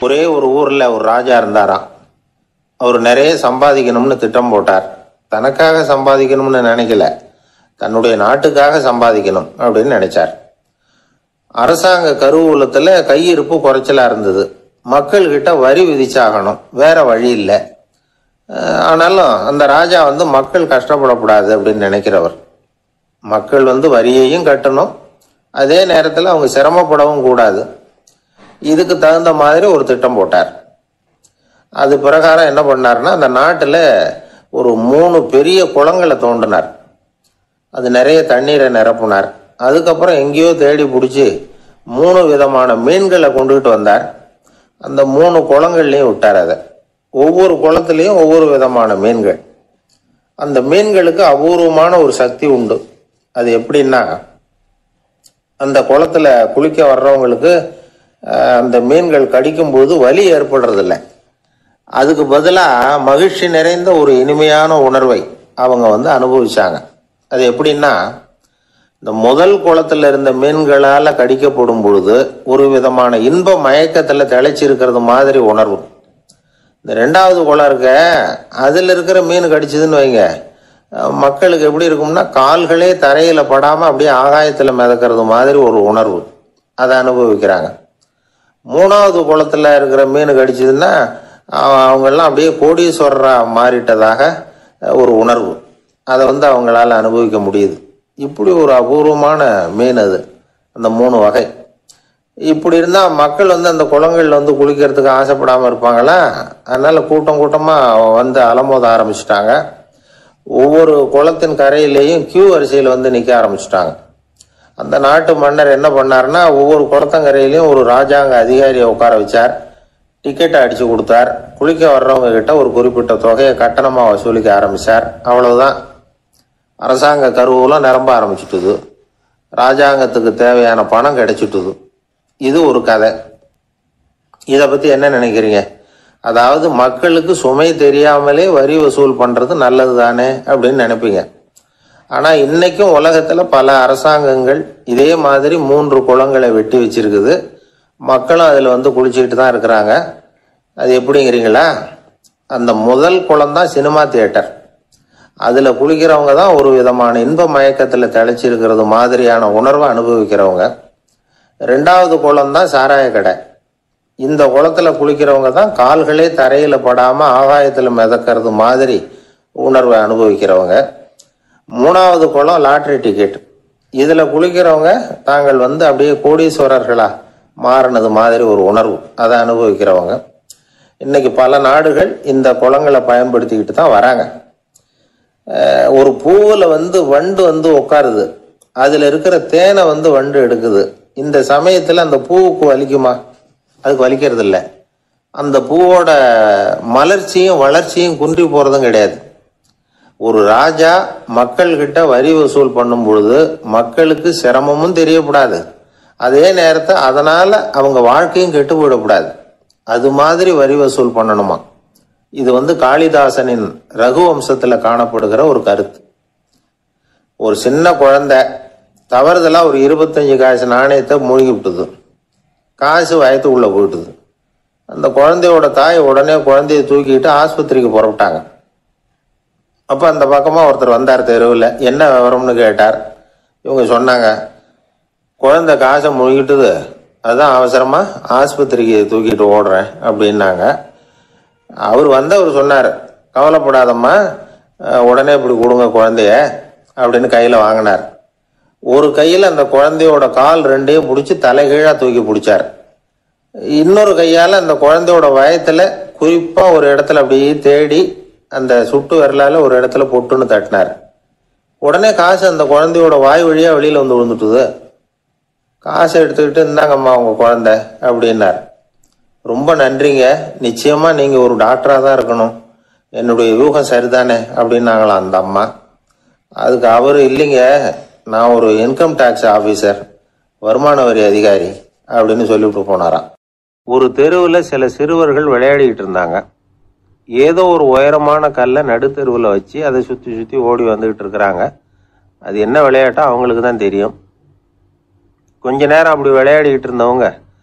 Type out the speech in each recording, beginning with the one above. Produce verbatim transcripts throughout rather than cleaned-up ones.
ஒரே ஒரு ஊரில் ஒரு ராஜா இருந்தாராம். அவர் நிறைய சம்பாதிக்கணும்னு திட்டம் போட்டார். தனக்காக சம்பாதிக்கணும்னு நினைக்கல, தன்னுடைய நாட்டுக்காக சம்பாதிக்கணும் அப்படின்னு நினைச்சார். அரசாங்க கருவூலத்தில் கையிருப்பு குறைச்சலாக இருந்தது. மக்கள்கிட்ட வரி விதிச்சாகணும், வேற வழி இல்லை. ஆனாலும் அந்த ராஜா வந்து மக்கள் கஷ்டப்படக்கூடாது அப்படின்னு நினைக்கிறவர். மக்கள் வந்து வரியையும் கட்டணும், அதே நேரத்தில் அவங்க சிரமப்படவும் கூடாது. இதுக்கு தகுந்த மாதிரி ஒரு திட்டம் போட்டார். அது பிரகாரம் என்ன பண்ணார்னா, அந்த நாட்டில் ஒரு மூணு பெரிய குளங்களை தோண்டினார். அது நிறைய தண்ணீரை நிரப்புனார். அதுக்கப்புறம் எங்கேயோ தேடி பிடிச்சி மூணு விதமான மீன்களை கொண்டுகிட்டு வந்தார். அந்த மூணு குளங்கள்லையும் விட்டார். அதை ஒவ்வொரு குளத்துலேயும் ஒவ்வொரு விதமான மீன்கள். அந்த மீன்களுக்கு அபூர்வமான ஒரு சக்தி உண்டு. அது எப்படின்னா, அந்த குளத்துல குளிக்க வர்றவங்களுக்கு அந்த மீன்கள் கடிக்கும்போது வலி ஏற்படுறதில்லை. அதுக்கு பதிலாக மகிழ்ச்சி நிறைந்த ஒரு இனிமையான உணர்வை அவங்க வந்து அனுபவிச்சாங்க. அது எப்படின்னா, இந்த முதல் குளத்துல இருந்த மீன்களால் கடிக்கப்படும் பொழுது ஒரு விதமான இன்ப மயக்கத்தில் திளைச்சிருக்கிறது மாதிரி உணர்வு. இந்த ரெண்டாவது குளம் இருக்க, அதில் இருக்கிற மீன் கடிச்சதுன்னு வைங்க, மக்களுக்கு எப்படி இருக்கும்னா, கால்களே தரையில் படாமல் அப்படியே ஆகாயத்தில் மிதக்கிறது மாதிரி ஒரு உணர்வு, அதை அனுபவிக்கிறாங்க. மூணாவது குளத்தில் இருக்கிற மீன் கடிச்சதுன்னா அவங்கெல்லாம் அப்படியே கோடீஸ்வரராக மாறிட்டதாக ஒரு உணர்வு, அதை வந்து அவங்களால அனுபவிக்க முடியுது. இப்படி ஒரு அபூர்வமான மீன் அது, அந்த மூணு வகை. இப்படி இருந்தால் மக்கள் வந்து அந்த குளங்களில் வந்து குளிக்கிறதுக்கு ஆசைப்படாமல் இருப்பாங்களா? அதனால் கூட்டம் கூட்டமாக வந்து அலமோத ஆரம்பிச்சிட்டாங்க. ஒவ்வொரு குளத்தின் கரையிலேயும் கியூ வரிசையில் வந்து நிற்க ஆரம்பிச்சிட்டாங்க. அந்த நாட்டு மன்னர் என்ன பண்ணார்னா, ஒவ்வொரு குளத்தங்கரையிலையும் ஒரு ராஜாங்க அதிகாரியை உட்கார வச்சார். டிக்கெட்டை அடித்து கொடுத்தார். குளிக்க வர்றவங்க கிட்ட ஒரு குறிப்பிட்ட தொகையை கட்டணமாக வசூலிக்க ஆரம்பித்தார். அவ்வளவுதான். அரசாங்க கருவூலம் நிரம்ப ஆரம்பிச்சுட்டுது. ராஜாங்கத்துக்கு தேவையான பணம் கிடைச்சிட்டுது. இது ஒரு கதை. இதை பற்றி என்ன நினைக்கிறீங்க? அதாவது மக்களுக்கு சுமை தெரியாமலே வரி வசூல் பண்ணுறது நல்லது தானே அப்படின்னு நினைப்பீங்க. ஆனால் இன்னைக்கும் உலகத்தில் பல அரசாங்கங்கள் இதே மாதிரி மூன்று குளங்களை வெட்டி வச்சிருக்குது. மக்களும் அதில் வந்து குளிச்சுக்கிட்டு தான் இருக்கிறாங்க. அது எப்படிங்கிறீங்களா? அந்த முதல் குளம் தான் சினிமா தியேட்டர். அதில் குளிக்கிறவங்க தான் ஒரு விதமான இன்ப மயக்கத்தில் திளைச்சிருக்கிறது மாதிரியான உணர்வை அனுபவிக்கிறவங்க. ரெண்டாவது குளம் தான் சாராய கடை. இந்த குளத்துல குளிக்கிறவங்க தான் கால்களே தரையில் படாமல் ஆகாயத்தில் மிதக்கிறது மாதிரி உணர்வை அனுபவிக்கிறவங்க. மூணாவது குளம் லாட்ரி டிக்கெட். இதில் குளிக்கிறவங்க தாங்கள் வந்து அப்படியே கோடீஸ்வரர்களா மாறினது மாதிரி ஒரு உணர்வு, அதை அனுபவிக்கிறவங்க. இன்னைக்கு பல நாடுகள் இந்த குளங்களை பயன்படுத்திக்கிட்டு தான் வராங்க. ஒரு பூவில் வந்து வண்டு வந்து உட்காருது, அதில் இருக்கிற தேனை வந்து வண்டு எடுக்குது. இந்த சமயத்தில் அந்த பூவுக்கு வலிக்குமா? அதுக்கு வலிக்கிறது இல்லை. அந்த பூவோட மலர்ச்சியும் வளர்ச்சியும் குன்றி போகிறதும் கிடையாது. ஒரு ராஜா மக்கள்கிட்ட வரி வசூல் பண்ணும் பொழுது மக்களுக்கு சிரமமும் தெரியக்கூடாது, அதே நேரத்தை அதனால் அவங்க வாழ்க்கையும் கெட்டு போயிடக்கூடாது. அது மாதிரி வரி வசூல் பண்ணணுமா. இது வந்து காளிதாசனின் ரகுவம்சத்தில் காணப்படுகிற ஒரு கருத்து. ஒரு சின்ன குழந்தை தவறுதலாக ஒரு இருபத்தஞ்சு காசு நாணயத்தை மூழ்கி விட்டுது. காசு வயத்துக்குள்ளே போயிட்டுது. அந்த குழந்தையோட தாய் உடனே குழந்தைய தூக்கிட்டு ஆஸ்பத்திரிக்கு புறப்பட்டாங்க. அப்போ அந்த பக்கமாக ஒருத்தர் வந்தார் தெருவில். என்ன விவரம்னு கேட்டார். இவங்க சொன்னாங்க, குழந்தை காசை மூழ்கிட்டுது, அதுதான் அவசரமாக ஆஸ்பத்திரிக்கு தூக்கிட்டு ஓடுறேன் அப்படின்னாங்க. அவர் வந்து அவர் சொன்னார், கவலைப்படாதம்மா, உடனே இப்படி கொடுங்க குழந்தைய அப்படின்னு கையில் வாங்கினார். ஒரு கையில் அந்த குழந்தையோட கால் ரெண்டையும் பிடிச்சி தலைகீழாக தூக்கி பிடிச்சார். இன்னொரு கையால் அந்த குழந்தையோட வயத்தில் குறிப்பாக ஒரு இடத்துல அப்படியே தேடி அந்த சுட்டு விரலால் ஒரு இடத்துல பொட்டுன்னு தட்டினார். உடனே காசு அந்த குழந்தையோட வாய் வழியாக வெளியில் வந்து விழுந்துட்டுது. காசை எடுத்துக்கிட்டு, இருந்தாங்கம்மா உங்கள் குழந்தை அப்படின்னார். ரொம்ப நன்றிங்க, நிச்சயமாக நீங்கள் ஒரு டாக்டராக தான் இருக்கணும், என்னுடைய யூகம் சரிதானே அப்படின்னாங்களாம் அந்த அம்மா. அதுக்கு அவர், இல்லைங்க, நான் ஒரு இன்கம் டேக்ஸ் ஆஃபீஸர், வருமான வரி அதிகாரி அப்படின்னு சொல்லிவிட்டு போனாராம். ஒரு தெருவில் சில சிறுவர்கள் விளையாடிக்கிட்டு இருந்தாங்க. ஏதோ ஒரு உயரமான கல்லை நடுத்தெருவில் வச்சு அதை சுற்றி சுற்றி ஓடி வந்துக்கிட்டு இருக்கிறாங்க. அது என்ன விளையாட்டோ அவங்களுக்கு தான் தெரியும். கொஞ்ச நேரம் அப்படி விளையாடிக்கிட்டு இருந்தவங்க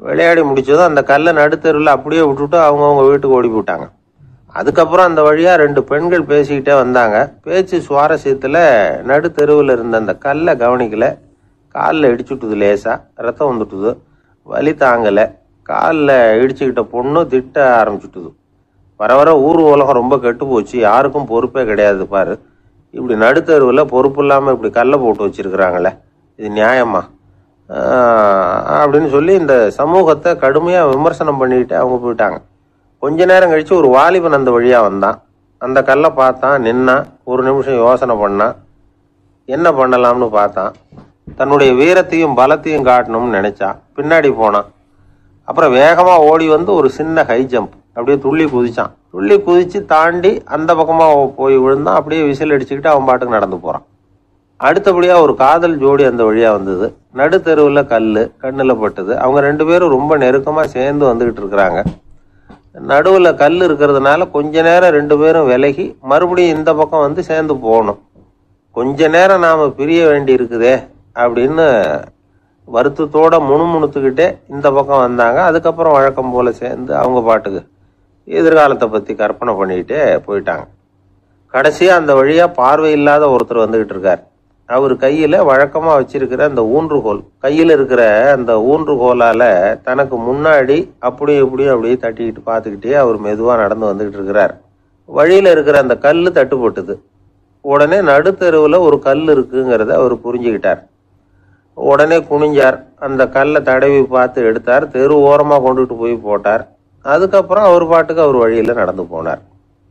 விளையாடி முடிச்சதும் அந்த கல்லை நடுத்தெருவில் அப்படியே விட்டுட்டு அவங்கவுங்க வீட்டுக்கு ஓடி போட்டாங்க. அதுக்கப்புறம் அந்த வழியாக ரெண்டு பெண்கள் பேசிக்கிட்டே வந்தாங்க. பேச்சு சுவாரஸ்யத்தில் நடுத்தெருவில் இருந்த அந்த கல்லை கவனிக்கலை. காலில் இடிச்சுட்டுது, லேசாக ரத்தம் வந்துட்டுது, வலி தாங்கலை. காலில் இடிச்சுக்கிட்ட பொண்ணு திட்ட ஆரம்பிச்சுட்டுது. வர வர ஊர் உலகம் ரொம்ப கெட்டு போச்சு, யாருக்கும் பொறுப்பே கிடையாது பாரு, இப்படி நடுத்தெருவில் பொறுப்பு இல்லாமல் இப்படி கல்லை போட்டு வச்சிருக்கிறாங்களே, இது நியாயமா அப்படின்னு சொல்லி இந்த சமூகத்தை கடுமையாக விமர்சனம் பண்ணிக்கிட்டு அவங்க போயிட்டாங்க. கொஞ்ச நேரம் கழித்து ஒரு வாலிபன் அந்த வழியாக வந்தான். அந்த கல்லை பார்த்தான், நின்னான், ஒரு நிமிஷம் யோசனை பண்ணான், என்ன பண்ணலாம்னு பார்த்தான். தன்னுடைய வீரத்தையும் பலத்தையும் காட்டணும்னு நினைச்சான். பின்னாடி போனான். அப்புறம் வேகமாக ஓடி வந்து ஒரு சின்ன ஹை ஜம்ப் அப்படியே துள்ளி குதிச்சான். துள்ளி குதித்து தாண்டி அந்த பக்கமாக போய் விழுந்தான். அப்படியே விசில் அடிச்சுக்கிட்டு அவன் பாட்டுக்கு நடந்து போகிறான். அடுத்தபடியாக ஒரு காதல் ஜோடி அந்த வழியாக வந்தது. நடுத்தெருவில் கல் கண்ணில் பட்டது. அவங்க ரெண்டு பேரும் ரொம்ப நெருக்கமாக சேர்ந்து வந்துக்கிட்டு இருக்கிறாங்க. நடுவில் கல் இருக்கிறதுனால கொஞ்ச நேரம் ரெண்டு பேரும் விலகி மறுபடியும் இந்த பக்கம் வந்து சேர்ந்து போகணும். கொஞ்ச நேரம் நாம் பிரிய வேண்டி இருக்குதே அப்படின்னு வருத்தத்தோட முணுமுணுத்துக்கிட்டே இந்த பக்கம் வந்தாங்க. அதுக்கப்புறம் வழக்கம் போல் சேர்ந்து அவங்க பாட்டுக்கு எதிர்காலத்தை பற்றி கற்பனை பண்ணிக்கிட்டே போயிட்டாங்க. கடைசியாக அந்த வழியாக பார்வை இல்லாத ஒருத்தர் வந்துக்கிட்டு இருக்கார். அவர் கையில் வழக்கமாக வச்சிருக்கிற அந்த ஊன்றுகோல், கையில் இருக்கிற அந்த ஊன்றுகோலால் தனக்கு முன்னாடி அப்படியும் இப்படியும் அப்படியே தட்டிக்கிட்டு பார்த்துக்கிட்டே அவர் மெதுவாக நடந்து வந்துக்கிட்டு இருக்கிறார். வழியில் இருக்கிற அந்த கல் தட்டுப்பட்டுது. உடனே நடுத்தெருவில் ஒரு கல் இருக்குங்கிறத அவர் புரிஞ்சுக்கிட்டார். உடனே குனிஞ்சார். அந்த கல்லை தடவி பார்த்து எடுத்தார். தெரு ஓரமாக கொண்டுட்டு போய் போட்டார். அதுக்கப்புறம் அவர் பாட்டுக்கு அவர் வழியில் நடந்து போனார்.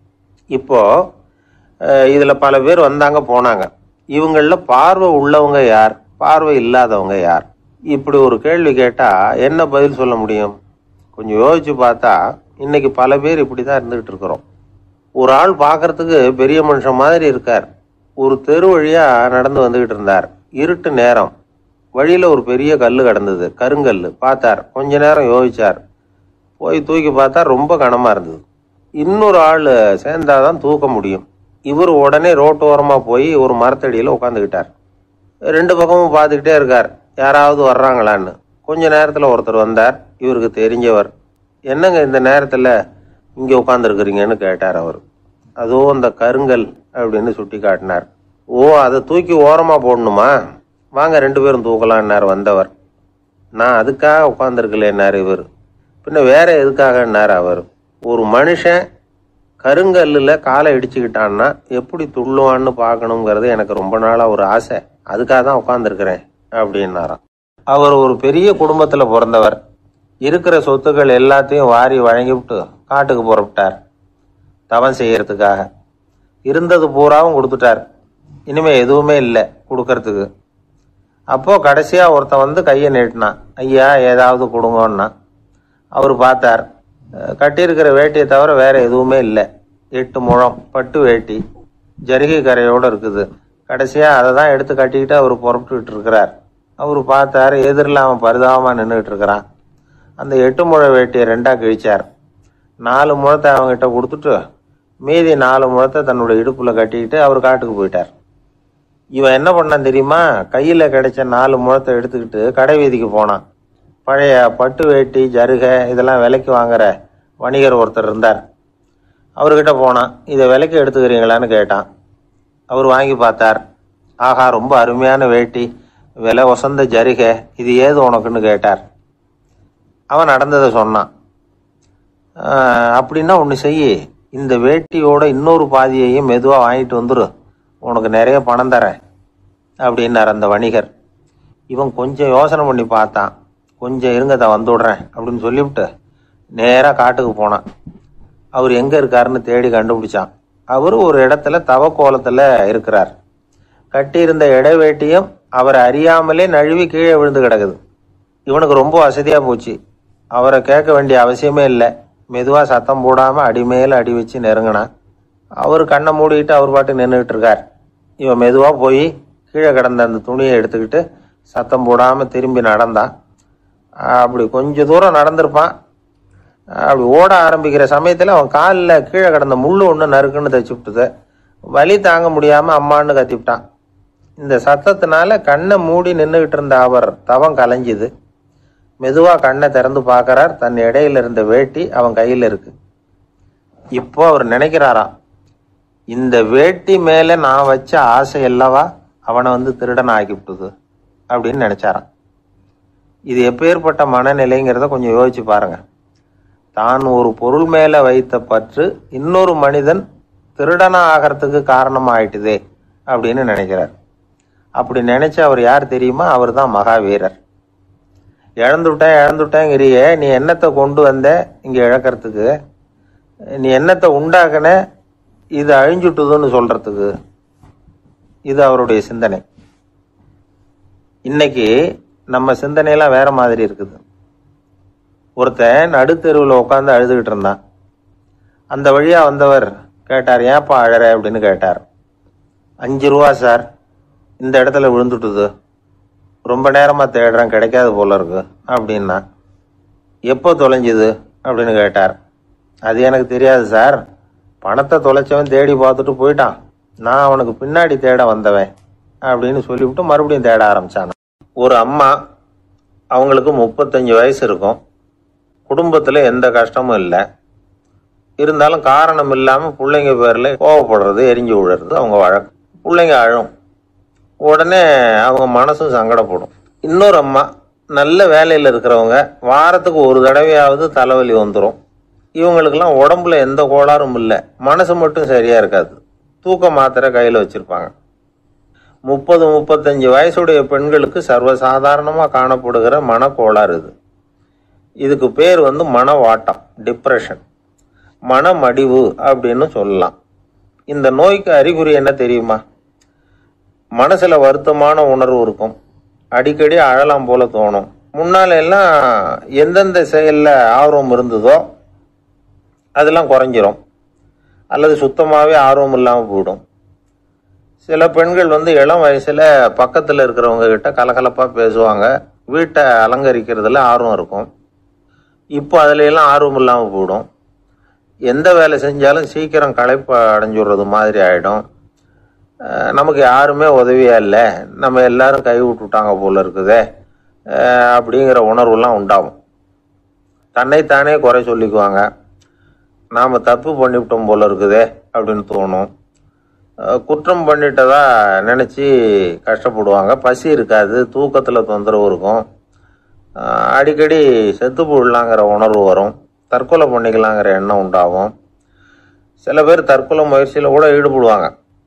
இப்போது இதில் பல பேர் வந்தாங்க போனாங்க. இவங்களில் பார்வை உள்ளவங்க யார், பார்வை இல்லாதவங்க யார்? இப்படி ஒரு கேள்வி கேட்டால் என்ன பதில் சொல்ல முடியும்? கொஞ்சம் யோசிச்சு பார்த்தா இன்னைக்கு பல பேர் இப்படி தான் இருந்துகிட்டு இருக்கிறோம். ஒரு ஆள் பார்க்கறதுக்கு பெரிய மனுஷன் மாதிரி இருக்கார். ஒரு தெரு வழியாக நடந்து வந்துக்கிட்டு இருந்தார். இருட்டு நேரம். வழியில் ஒரு பெரிய கல் கிடந்தது, கருங்கல். பார்த்தார். கொஞ்ச நேரம் யோசிச்சார். போய் தூக்கி பார்த்தா ரொம்ப கனமாக இருந்தது. இன்னொரு ஆள் சேர்ந்தாதான் தூக்க முடியும். இவர் உடனே ரோட்டு ஓரமாக போய் ஒரு மரத்தடியில் உட்காந்துக்கிட்டார். ரெண்டு பக்கமும் பார்த்துக்கிட்டே இருக்கார், யாராவது வர்றாங்களான்னு. கொஞ்ச நேரத்தில் ஒருத்தர் வந்தார். இவருக்கு தெரிஞ்சவர். என்னங்க இந்த நேரத்தில் இங்கே உட்காந்துருக்குறீங்கன்னு கேட்டார் அவர். அதுவும் அந்த கருங்கல் அப்படின்னு சுட்டி காட்டினார். ஓ, அதை தூக்கி ஓரமாக போடணுமா? வாங்க ரெண்டு பேரும் தூக்கலான்னார் வந்தவர். நான் அதுக்காக உட்காந்துருக்கலேன்னார் இவர். பின்ன வேற எதுக்காகன்னார் அவர். ஒரு மனுஷன் கருங்கல்லில் காலை இடிச்சுக்கிட்டான்னா எப்படி துள்ளுவான்னு பார்க்கணுங்கிறது எனக்கு ரொம்ப நாளாக ஒரு ஆசை. அதுக்காக தான் உட்காந்துருக்கிறேன் அப்படின்னாராம். அவர் ஒரு பெரிய குடும்பத்தில் பிறந்தவர். இருக்கிற சொத்துக்கள் எல்லாத்தையும் வாரி வழங்கிவிட்டு காட்டுக்கு புறப்பட்டார் தவம் செய்யறதுக்காக. இருந்தது பூராவும் கொடுத்துட்டார். இனிமேல் எதுவுமே இல்லை கொடுக்கறதுக்கு. அப்போது கடைசியாக ஒருத்தன் வந்து கையை நீட்டினான். ஐயா ஏதாவது கொடுங்கன்னா. அவர் பார்த்தார். கட்டியிருக்கிற வேட்டியை தவிர வேற எதுவுமே இல்லை. எட்டு முழம் பட்டு வேட்டி, ஜரிகை கரையோடு இருக்குது. கடைசியாக அதை தான் எடுத்து கட்டிக்கிட்டு அவர் புறப்பட்டுக்கிட்டு இருக்கிறார். அவர் பார்த்தார். எதிரில் அவன் பரிதாபமாக நின்றுக்கிட்டு இருக்கிறான். அந்த எட்டு முழ வேட்டியை ரெண்டாக கிழிச்சார். நாலு முழத்தை அவங்ககிட்ட கொடுத்துட்டு மீதி நாலு முழத்தை தன்னுடைய இடுப்பில் கட்டிக்கிட்டு அவர் காட்டுக்கு போயிட்டார். இவன் என்ன பண்ணான் தெரியுமா? கையில் கிடைச்ச நாலு முழத்தை எடுத்துக்கிட்டு கடை வீதிக்கு போனான். பழைய பட்டு வேட்டி ஜருகை இதெல்லாம் விலைக்கு வாங்குற வணிகர் ஒருத்தர் இருந்தார். அவர்கிட்ட போனான். இதை விலைக்கு எடுத்துக்கிறீங்களான்னு கேட்டான். அவர் வாங்கி பார்த்தார். ஆஹா, ரொம்ப அருமையான வேட்டி, விலை ஒசந்த ஜருகை, இது ஏது உனக்குன்னு கேட்டார். அவன் நடந்ததை சொன்னான். அப்படின்னா ஒன்று செய்யி, இந்த வேட்டியோட இன்னொரு பாதியையும் மெதுவாக வாங்கிட்டு வந்துரு, உனக்கு நிறைய பணம் தரேன் அப்படின்னார் அந்த வணிகர். இவன் கொஞ்சம் யோசனை பண்ணி பார்த்தான். கொஞ்சம் இருங்க, தான் வந்து விடுறேன் அப்படின்னு சொல்லிவிட்டு நேராக காட்டுக்கு போனான். அவர் எங்கே இருக்காருன்னு தேடி கண்டுபிடிச்சான். அவர் ஒரு இடத்துல தவக்கோலத்தில் இருக்கிறார். கட்டியிருந்த இடைவேட்டியும் அவரை அறியாமலே நழுவி கீழே விழுந்து கிடக்குது. இவனுக்கு ரொம்ப வசதியாக போச்சு. அவரை கேட்க வேண்டிய அவசியமே இல்லை. மெதுவாக சத்தம் போடாமல் அடிமேல அடி வச்சு நெருங்கினான். அவர் கண்ணை மூடிக்கிட்டு அவர் பாட்டு நின்றுக்கிட்டு இருக்கார். இவன் மெதுவாக போய் கீழே கிடந்த அந்த துணியை எடுத்துக்கிட்டு சத்தம் போடாமல் திரும்பி நடந்தான். அப்படி கொஞ்சம் தூரம் நடந்திருப்பான். அப்படி ஓட ஆரம்பிக்கிற சமயத்தில் அவன் காலில் கீழே கிடந்த முள்ளு ஒன்று நறுக்குன்னு தைச்சி விட்டுது. வலி தாங்க முடியாமல் அம்மான்னு கத்திவிட்டான். இந்த சத்தத்தினால கண்ணை மூடி நின்றுக்கிட்டு இருந்த அவர் தவம் கலைஞ்சுது. மெதுவாக கண்ணை திறந்து பார்க்கறார். தன் இடையில இருந்த வேட்டி அவன் கையில் இருக்கு. இப்போ அவர் நினைக்கிறாராம், இந்த வேட்டி மேலே நான் வச்ச ஆசை அல்லவா அவனை வந்து திருடன் ஆக்கிவிட்டுது அப்படின்னு நினைச்சாராம். இது எப்பேற்பட்ட மனநிலைங்கிறத கொஞ்சம் யோசிச்சு பாருங்க. தான் ஒரு பொருள் மேலே வைத்த பற்று இன்னொரு மனிதன் திருடனா ஆகிறதுக்கு காரணமாக ஆயிட்டுதே அப்படின்னு நினைக்கிறார். அப்படி நினைச்ச அவர் யார் தெரியுமா? அவர் தான் மகாவீரர். இழந்துட்டேன் இழந்துட்டேங்கிறியே, நீ என்னத்தை கொண்டு வந்த இங்கே இழக்கிறதுக்கு? நீ என்னத்தை உண்டாக்குன இது அழிஞ்சுட்டுதுன்னு சொல்றதுக்கு? இது அவருடைய சிந்தனை. இன்னைக்கு நம்ம சிந்தனையெல்லாம் வேற மாதிரி இருக்குது. ஒருத்தன் நடுத்தெருவில் உட்காந்து அழுதுகிட்டு இருந்தான். அந்த வழியா வந்தவர் கேட்டார், ஏன்ப்பா அழற அப்படின்னு கேட்டார். அஞ்சு ரூபா சார், இந்த இடத்துல விழுந்துட்டுது, ரொம்ப நேரமா தேடுறேன் கிடைக்காது போல இருக்கு அப்படின்னா. எப்போ தொலைஞ்சுது அப்படின்னு கேட்டார். அது எனக்கு தெரியாது சார், பணத்தை தொலைச்சவன் தேடி பார்த்துட்டு போயிட்டான், நான் அவனுக்கு பின்னாடி தேட வந்தவன் அப்படின்னு சொல்லிவிட்டு மறுபடியும் தேட ஆரம்பிச்சான். ஒரு அம்மா, அவங்களுக்கு முப்பத்தஞ்சு வயசு இருக்கும், குடும்பத்தில் எந்த கஷ்டமும் இல்லை, இருந்தாலும் காரணம் இல்லாமல் பிள்ளைங்க பேரில் கோவப்படுறது, எரிஞ்சு விழுறது அவங்க வழக்கம். பிள்ளைங்க அழும், உடனே அவங்க மனசும் சங்கடப்படும். இன்னொரு அம்மா, நல்ல வேலையில் இருக்கிறவங்க, வாரத்துக்கு ஒரு தடவையாவது தலைவலி வந்துடும். இவங்களுக்கெல்லாம் உடம்புல எந்த கோளாறும் இல்லை, மனசு மட்டும் சரியா இருக்காது, தூக்க மாத்திரை கையில் வச்சிருப்பாங்க. முப்பது முப்பத்தஞ்சு வயசுடைய பெண்களுக்கு சர்வசாதாரணமாக காணப்படுகிற மனக்கோளாறு இது. இதுக்கு பேர் வந்து மனவாட்டம், டிப்ரெஷன், மனமடிவு அப்படின்னு சொல்லலாம். இந்த நோய்க்கு அறிகுறி என்ன தெரியுமா? மனசுல வருத்தமான உணர்வு இருக்கும், அடிக்கடி அழலாம் போல தோணும், முன்னால எல்லாம் எந்தெந்த செயல்ல ஆர்வம் இருந்ததோ அதெல்லாம் குறைஞ்சிரும், அல்லது சுத்தமாகவே ஆர்வம் இல்லாமல் போயிடும். சில பெண்கள் வந்து இளம் வயசுல பக்கத்தில் இருக்கிறவங்க கிட்ட கலகலப்பாக பேசுவாங்க, வீட்டை அலங்கரிக்கிறதுல ஆர்வம் இருக்கும். இப்போ அதுல எல்லாம் ஆர்வம் இல்லாமல் போயிடும். எந்த வேலை செஞ்சாலும் சீக்கிரம் களைப்பு அடைஞ்சுடுறது மாதிரி ஆகிடும். நமக்கு யாருமே உதவியா இல்லை, நம்ம எல்லாரும் கை விட்டுட்டாங்க போல இருக்குதே அப்படிங்கிற உணர்வுலாம் உண்டாகும். தன்னைத்தானே குறை சொல்லிக்குவாங்க, நாம் தப்பு பண்ணிவிட்டோம் போல இருக்குதே அப்படின்னு தோணும். குற்றம் பண்ணிட்டதா நினச்சி கஷ்டப்படுவாங்க. பசி இருக்காது, தூக்கத்தில் தொந்தரவு இருக்கும், அடிக்கடி செத்து போடலாங்கிற உணர்வு வரும், தற்கொலை பண்ணிக்கலாங்கிற எண்ணம் உண்டாகும். சில பேர் தற்கொலை முயற்சியில் கூட ஈடுபடுவாங்க.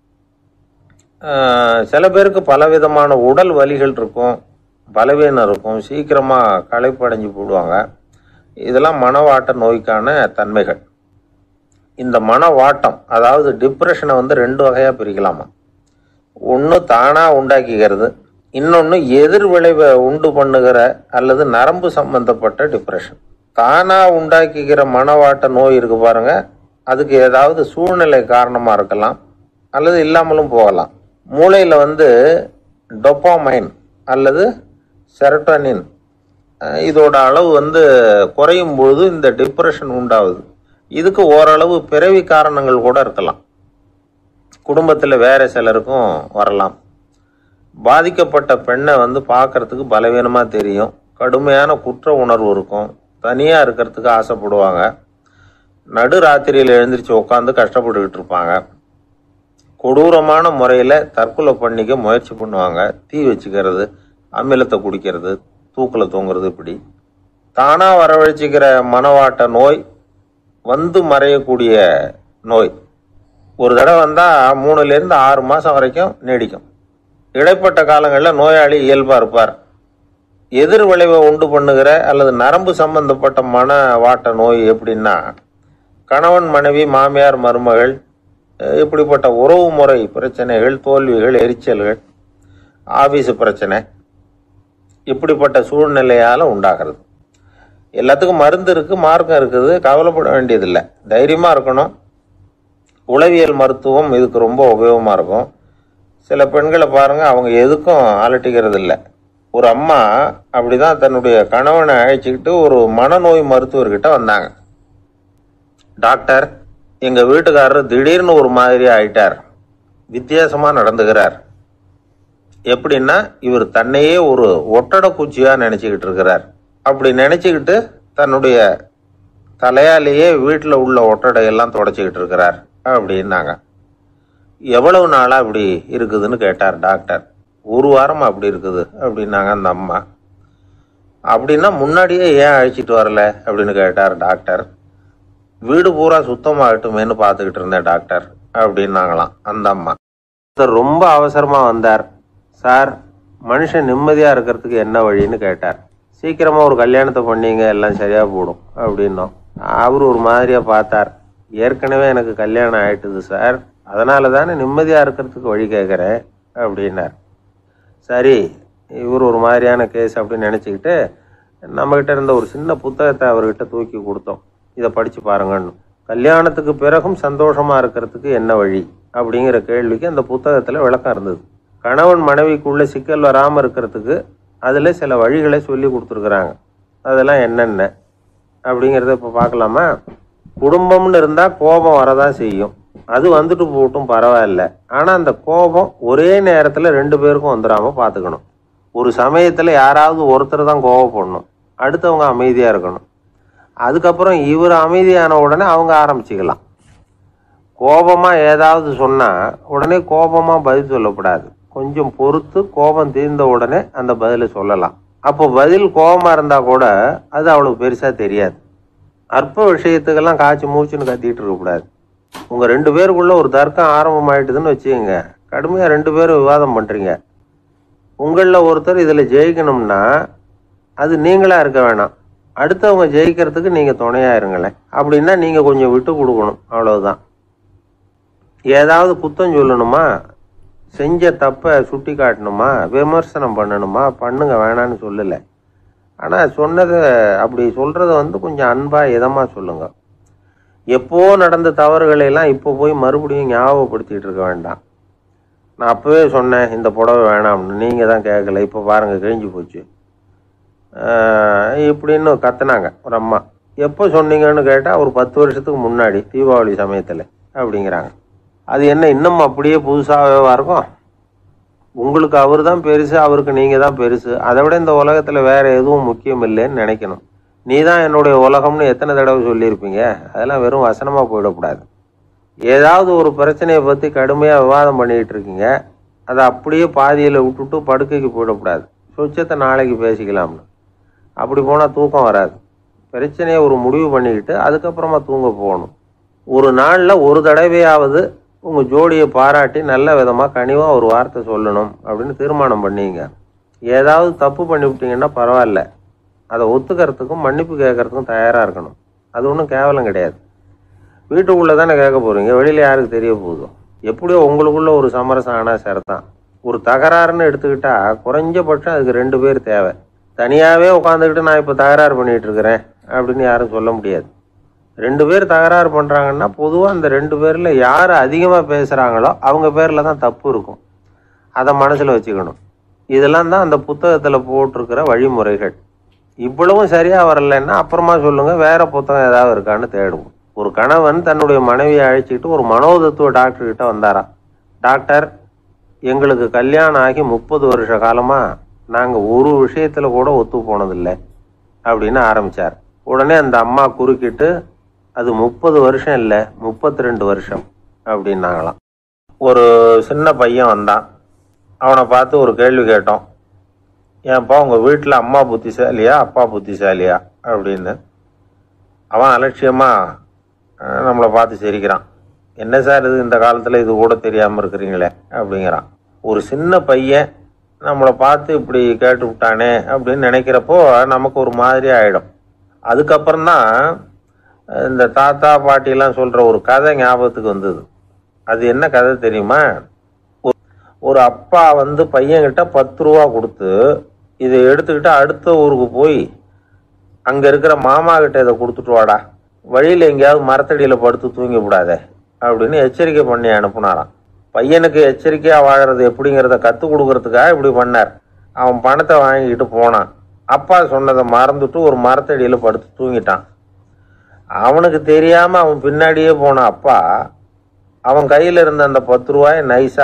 சில பேருக்கு பலவிதமான உடல் வலிகள் இருக்கும், பலவீனம் இருக்கும், சீக்கிரமாக களைப்படைஞ்சு போடுவாங்க. இதெல்லாம் மனவாட்ட நோய்க்கான தன்மைகள். இந்த மனவாட்டம், அதாவது டிப்ரெஷனை வந்து ரெண்டு வகையாக பிரிக்கலாமா. ஒன்று தானாக உண்டாக்கிக்கிறது, இன்னொன்று எதிர் விளைவை உண்டு பண்ணுகிற அல்லது நரம்பு சம்பந்தப்பட்ட டிப்ரெஷன். தானாக உண்டாக்கிக்கிற மனவாட்ட நோய் இருக்கு பாருங்க, அதுக்கு ஏதாவது சூழ்நிலை காரணமாக இருக்கலாம் அல்லது இல்லாமலும் போகலாம். மூளையில் வந்து டொப்பாமைன் அல்லது செரட்டோனின் இதோட அளவு வந்து குறையும் பொழுது இந்த டிப்ரெஷன் உண்டாகுது. இதுக்கு ஓரளவு பிறவி காரணங்கள் கூட இருக்கலாம், குடும்பத்தில் வேற சிலருக்கும் வரலாம். பாதிக்கப்பட்ட பெண்ணை வந்து பார்க்கறதுக்கு பலவீனமாக தெரியும், கடுமையான குற்ற உணர்வு இருக்கும், தனியாக இருக்கிறதுக்கு ஆசைப்படுவாங்க, நடு ராத்திரியில் எழுந்திரிச்சு உட்காந்து கஷ்டப்பட்டுக்கிட்டு இருப்பாங்க, கொடூரமான முறையில் தற்கொலை பண்ணிக்க முயற்சி பண்ணுவாங்க, தீ வச்சுக்கிறது, அமிலத்தை குடிக்கிறது, தூக்கில் தூங்குறது. இப்படி தானாக வரவழைச்சிக்கிற மனவாட்ட நோய் வந்து மறையக்கூடிய நோய். ஒரு தடவை வந்தால் மூணுலேருந்து ஆறு மாதம் வரைக்கும் நீடிக்கும். இடைப்பட்ட காலங்களில் நோயாளி இயல்பாக இருப்பார். எதிர் விளைவை உண்டு பண்ணுகிற அல்லது நரம்பு சம்பந்தப்பட்ட மன வாட்ட நோய் எப்படின்னா, கணவன் மனைவி மாமியார் மருமகள் இப்படிப்பட்ட உறவு முறை பிரச்சனைகள், தோல்விகள், எரிச்சல்கள், ஆபீஸ் பிரச்சனை, இப்படிப்பட்ட சூழ்நிலையால் உண்டாகிறது. எல்லாத்துக்கும் மருந்து இருக்கு, மார்க்கம் இருக்குது, கவலைப்பட வேண்டியதில்லை, தைரியமா இருக்கணும். உளவியல் மருத்துவம் இதுக்கு ரொம்ப உபயோகமாக இருக்கும். சில பெண்களை பாருங்க, அவங்க எதுக்கும் அலட்டிக்கிறது இல்லை. ஒரு அம்மா அப்படிதான் தன்னுடைய கணவனை அழைச்சிக்கிட்டு ஒரு மனநோய் மருத்துவர்கிட்ட வந்தாங்க. டாக்டர், எங்க வீட்டுக்காரர் திடீர்னு ஒரு மாதிரி ஆயிட்டார், வித்தியாசமா நடந்துகிறார். எப்படின்னா, இவர் தன்னையே ஒரு ஒட்டடை பூச்சியா நினைச்சுக்கிட்டு இருக்கிறார். அப்படி நினச்சிக்கிட்டு தன்னுடைய தலையாலேயே வீட்டில் உள்ள ஒட்டடையெல்லாம் தொடச்சிக்கிட்டு இருக்கிறார் அப்படின்னாங்க. எவ்வளவு நாளாக அப்படி இருக்குதுன்னு கேட்டார் டாக்டர். ஒரு வாரமாக அப்படி இருக்குது அப்படின்னாங்க அந்த அம்மா. அப்படின்னா முன்னாடியே ஏன் அழைச்சிட்டு வரல அப்படின்னு கேட்டார் டாக்டர். வீடு பூரா சுத்தமாகட்டுமேனு பார்த்துக்கிட்டு இருந்தேன் டாக்டர் அப்படின்னாங்களாம் அந்த அம்மா. ரொம்ப அவசரமாக வந்தார். சார், மனுஷன் நிம்மதியாக இருக்கிறதுக்கு என்ன வழின்னு கேட்டார். சீக்கிரமாக ஒரு கல்யாணத்தை பண்ணிங்க, எல்லாம் சரியாக போடும் அப்படின்னோம். அவர் ஒரு மாதிரியாக பார்த்தார். ஏற்கனவே எனக்கு கல்யாணம் ஆயிட்டுது சார், அதனால தானே நிம்மதியாக இருக்கிறதுக்கு வழி கேட்குறேன் அப்படின்னார். சரி, இவர் ஒரு மாதிரியான கேஸ் அப்படின்னு நினச்சிக்கிட்டு நம்மக்கிட்ட இருந்த ஒரு சின்ன புத்தகத்தை அவர்கிட்ட தூக்கி கொடுத்தோம். இதை படித்து பாருங்கன்னு. கல்யாணத்துக்கு பிறகும் சந்தோஷமாக இருக்கிறதுக்கு என்ன வழி அப்படிங்கிற கேள்விக்கு அந்த புத்தகத்தில் விளக்கம் இருந்தது. கணவன் மனைவிக்குள்ளே சிக்கல் வராமல் இருக்கிறதுக்கு அதில் சில வழிகளை சொல்லி கொடுத்துருக்குறாங்க. அதெல்லாம் என்னென்ன அப்படிங்கிறத இப்போ பார்க்கலாமா? குடும்பம்னு இருந்தால் கோபம் வரதான் செய்யும். அது வந்துட்டு போட்டும் பரவாயில்ல. ஆனால் அந்த கோபம் ஒரே நேரத்தில் ரெண்டு பேருக்கும் வந்துடாமல் பார்த்துக்கணும். ஒரு சமயத்தில் யாராவது ஒருத்தர் தான் கோபப்படணும், அடுத்தவங்க அமைதியாக இருக்கணும். அதுக்கப்புறம் இவர் அமைதியான உடனே அவங்க ஆரம்பிச்சுக்கலாம். கோபமாக ஏதாவது சொன்னால் உடனே கோபமாக பதில் சொல்லக்கூடாது. கொஞ்சம் பொறுத்து கோபம் தீர்ந்த உடனே அந்த பதிலை சொல்லலாம். அப்போ பதில் கோபமாக இருந்தால் கூட அது அவ்வளோ பெருசாக தெரியாது. அற்ப விஷயத்துக்கெல்லாம் காய்ச்சி மூச்சுன்னு கத்திட்டு இருக்கக்கூடாது. உங்கள் ரெண்டு பேருக்குள்ள ஒரு தர்க்கம் ஆரம்பமாயிட்டுதுன்னு வச்சுக்கோங்க. கடுமையாக ரெண்டு பேரும் விவாதம் பண்ணுறீங்க. உங்களில் ஒருத்தர் இதில் ஜெயிக்கணும்னா அது நீங்களாக இருக்க வேணாம், அடுத்தவங்க ஜெயிக்கிறதுக்கு நீங்கள் துணையாக இருங்களேன். அப்படின்னா நீங்கள் கொஞ்சம் விட்டு கொடுக்கணும், அவ்வளவுதான். ஏதாவது குத்தம் சொல்லணுமா, செஞ்ச தப்பை சுட்டி காட்டணுமா, விமர்சனம் பண்ணணுமா, பண்ணுங்க, வேணான்னு சொல்லலை. ஆனால் சொன்னதை அப்படி சொல்கிறத வந்து கொஞ்சம் அன்பாக இதமாக சொல்லுங்க. எப்போ நடந்த தவறுகளையெல்லாம் இப்போ போய் மறுபடியும் ஞாபகப்படுத்திகிட்டு இருக்க வேண்டாம். நான் அப்போவே சொன்னேன் இந்த புடவை வேணாம்னு, நீங்கள் தான் கேட்கல, இப்போ பாருங்கள் கிழிஞ்சு போச்சு இப்படின்னு கத்துனாங்க ஒரு அம்மா. எப்போ சொன்னீங்கன்னு கேட்டால் ஒரு பத்து வருஷத்துக்கு முன்னாடி தீபாவளி சமயத்தில் அப்படிங்கிறாங்க. அது என்ன இன்னும் அப்படியே புதுசாகவே இருக்கும்? உங்களுக்கு அவர் தான் பெருசு, அவருக்கு நீங்கள் தான் பெருசு. அதை விட இந்த உலகத்தில் வேறு எதுவும் முக்கியம் இல்லைன்னு நினைக்கணும். நீ தான் என்னுடைய உலகம்னு எத்தனை தடவை சொல்லியிருப்பீங்க? அதெல்லாம் வெறும் வசனமாக போயிடக்கூடாது. ஏதாவது ஒரு பிரச்சனையை பற்றி கடுமையாக விவாதம் பண்ணிக்கிட்டு இருக்கீங்க, அதை அப்படியே பாதியில் விட்டுட்டு படுக்கைக்கு போயிடக்கூடாது. சொச்சத்தை நாளைக்கு பேசிக்கலாம்னு. அப்படி போனால் தூக்கம் வராது. பிரச்சனையை ஒரு முடிவு பண்ணிக்கிட்டு அதுக்கப்புறமா தூங்க போகணும். ஒரு நாளில் ஒரு தடவையாவது உங்கள் ஜோடியை பாராட்டி நல்ல விதமாக கனிவாக ஒரு வார்த்தை சொல்லணும் அப்படின்னு தீர்மானம் பண்ணிங்க. ஏதாவது தப்பு பண்ணிவிட்டீங்கன்னா பரவாயில்ல, அதை ஒத்துக்கிறதுக்கும் மன்னிப்பு கேட்கறதுக்கும் தயாராக இருக்கணும். அது ஒன்றும் கேவலம் கிடையாது. வீட்டுக்குள்ளே தானே கேட்க போகிறீங்க, வெளியில் யாருக்கு தெரிய போகுதோ? எப்படியோ உங்களுக்குள்ள ஒரு சமரசம் ஆனால் சரிதான். ஒரு தகராறுன்னு எடுத்துக்கிட்டா குறைஞ்சபட்சம் அதுக்கு ரெண்டு பேர் தேவை. தனியாகவே உட்காந்துக்கிட்டு நான் இப்போ தகராறு பண்ணிகிட்டு இருக்கிறேன் அப்படின்னு யாரும் சொல்ல முடியாது. ரெண்டு பேர் தகராறு பண்ணுறாங்கன்னா பொதுவாக அந்த ரெண்டு பேரில் யார் அதிகமாக பேசுகிறாங்களோ அவங்க பேரில் தான் தப்பு இருக்கும். அதை மனசில் வச்சுக்கணும். இதெல்லாம் தான் அந்த புத்தகத்தில் போட்டிருக்கிற வழிமுறைகள். இவ்வளவும் சரியாக வரலைன்னா அப்புறமா சொல்லுங்கள், வேறு புத்தகம் ஏதாவது இருக்கான்னு தேடுவோம். ஒரு கணவன் தன்னுடைய மனைவியை அழைச்சிக்கிட்டு ஒரு மனோதத்துவ டாக்டர்கிட்ட வந்தாராம். டாக்டர், எங்களுக்கு கல்யாணம் ஆகி முப்பது வருஷ காலமாக நாங்கள் ஒரு விஷயத்தில் கூட ஒத்து போனதில்லை அப்படின்னு ஆரம்பித்தார். உடனே அந்த அம்மா குறுக்கிட்டு, அது முப்பது வருஷம் இல்லை, முப்பத்தி ரெண்டு வருஷம் அப்படின்னாங்களாம். ஒரு சின்ன பையன் வந்தான். அவனை பார்த்து ஒரு கேள்வி கேட்டோம். ஏன்ப்பா உங்கள் வீட்டில் அம்மா புத்திசாலியா அப்பா புத்திசாலியா அப்படின்னு. அவன் அலட்சியமாக நம்மளை பார்த்து சிரிக்கிறான். என்ன சார் இது, இந்த காலத்தில் இது கூட தெரியாமல் இருக்கிறீங்களே அப்படிங்கிறான். ஒரு சின்ன பையன் நம்மளை பார்த்து இப்படி கேட்டு விட்டானே அப்படின்னு நினைக்கிறப்போ நமக்கு ஒரு மாதிரி ஆகிடும். அதுக்கப்புறம்தான் இந்த தாத்தா பாட்டிலாம் சொல்கிற ஒரு கதை ஞாபகத்துக்கு வந்தது. அது என்ன கதை தெரியுமா? ஒரு அப்பா வந்து பையன்கிட்ட பத்து ரூபா கொடுத்து இதை எடுத்துக்கிட்டு அடுத்த ஊருக்கு போய் அங்கே இருக்கிற மாமா கிட்ட இதை கொடுத்துட்டு வாடா, வழியில் எங்கேயாவது மரத்தடியில் படுத்து தூங்கி விடாதே அப்படின்னு எச்சரிக்கை பண்ணி அனுப்புனாராம். பையனுக்கு எச்சரிக்கையாக வாழறது எப்படிங்கிறத கற்றுக் கொடுக்கறதுக்காக இப்படி பண்ணார். அவன் பணத்தை வாங்கிக்கிட்டு போனான். அப்பா சொன்னதை மறந்துட்டு ஒரு மரத்தடியில் படுத்து தூங்கிட்டான். அவனுக்கு தெரியாமல் அவன் பின்னாடியே போன அப்பா அவன் கையில் இருந்த அந்த பத்து ரூபாயை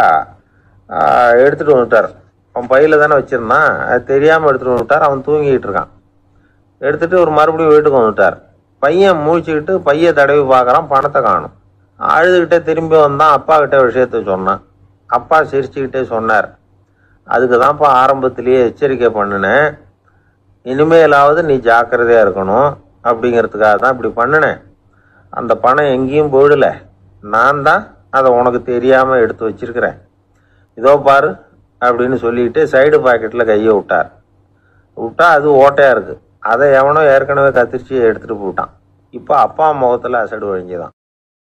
நைஸாக எடுத்துகிட்டு வந்துட்டார். அவன் பையில் தானே வச்சுருந்தான், அது தெரியாமல் எடுத்துகிட்டு வந்துட்டார். அவன் தூங்கிக்கிட்டு இருக்கான். எடுத்துகிட்டு ஒரு மறுபடியும் வீட்டுக்கு வந்துட்டார். பையன் முழிச்சுக்கிட்டு பைய தடவி பார்க்குறான், பணத்தை காணும். அழுதுகிட்டே திரும்பி வந்தான், அப்பா கிட்ட விஷயத்த சொன்னான். அப்பா சிரிச்சுக்கிட்டே சொன்னார், அதுக்கு தான்ப்பா ஆரம்பத்திலேயே எச்சரிக்கை பண்ணினேன், இனிமேலாவது நீ ஜாக்கிரதையாக இருக்கணும் அப்படிங்கிறதுக்காக தான் இப்படி பண்ணினேன். அந்த பணம் எங்கேயும் போயிடலை, நான் தான் அதை உனக்கு தெரியாமல் எடுத்து வச்சிருக்கிறேன், இதோ பாரு அப்படின்னு சொல்லிட்டு சைடு பாக்கெட்டில் கையை விட்டார். விட்டா அது ஓட்டையாக இருக்குது. அதை எவனோ ஏற்கனவே கத்திரிச்சு எடுத்துகிட்டு போட்டான். இப்போ அப்பா முகத்தில் அசடு வழிஞ்சுதான்.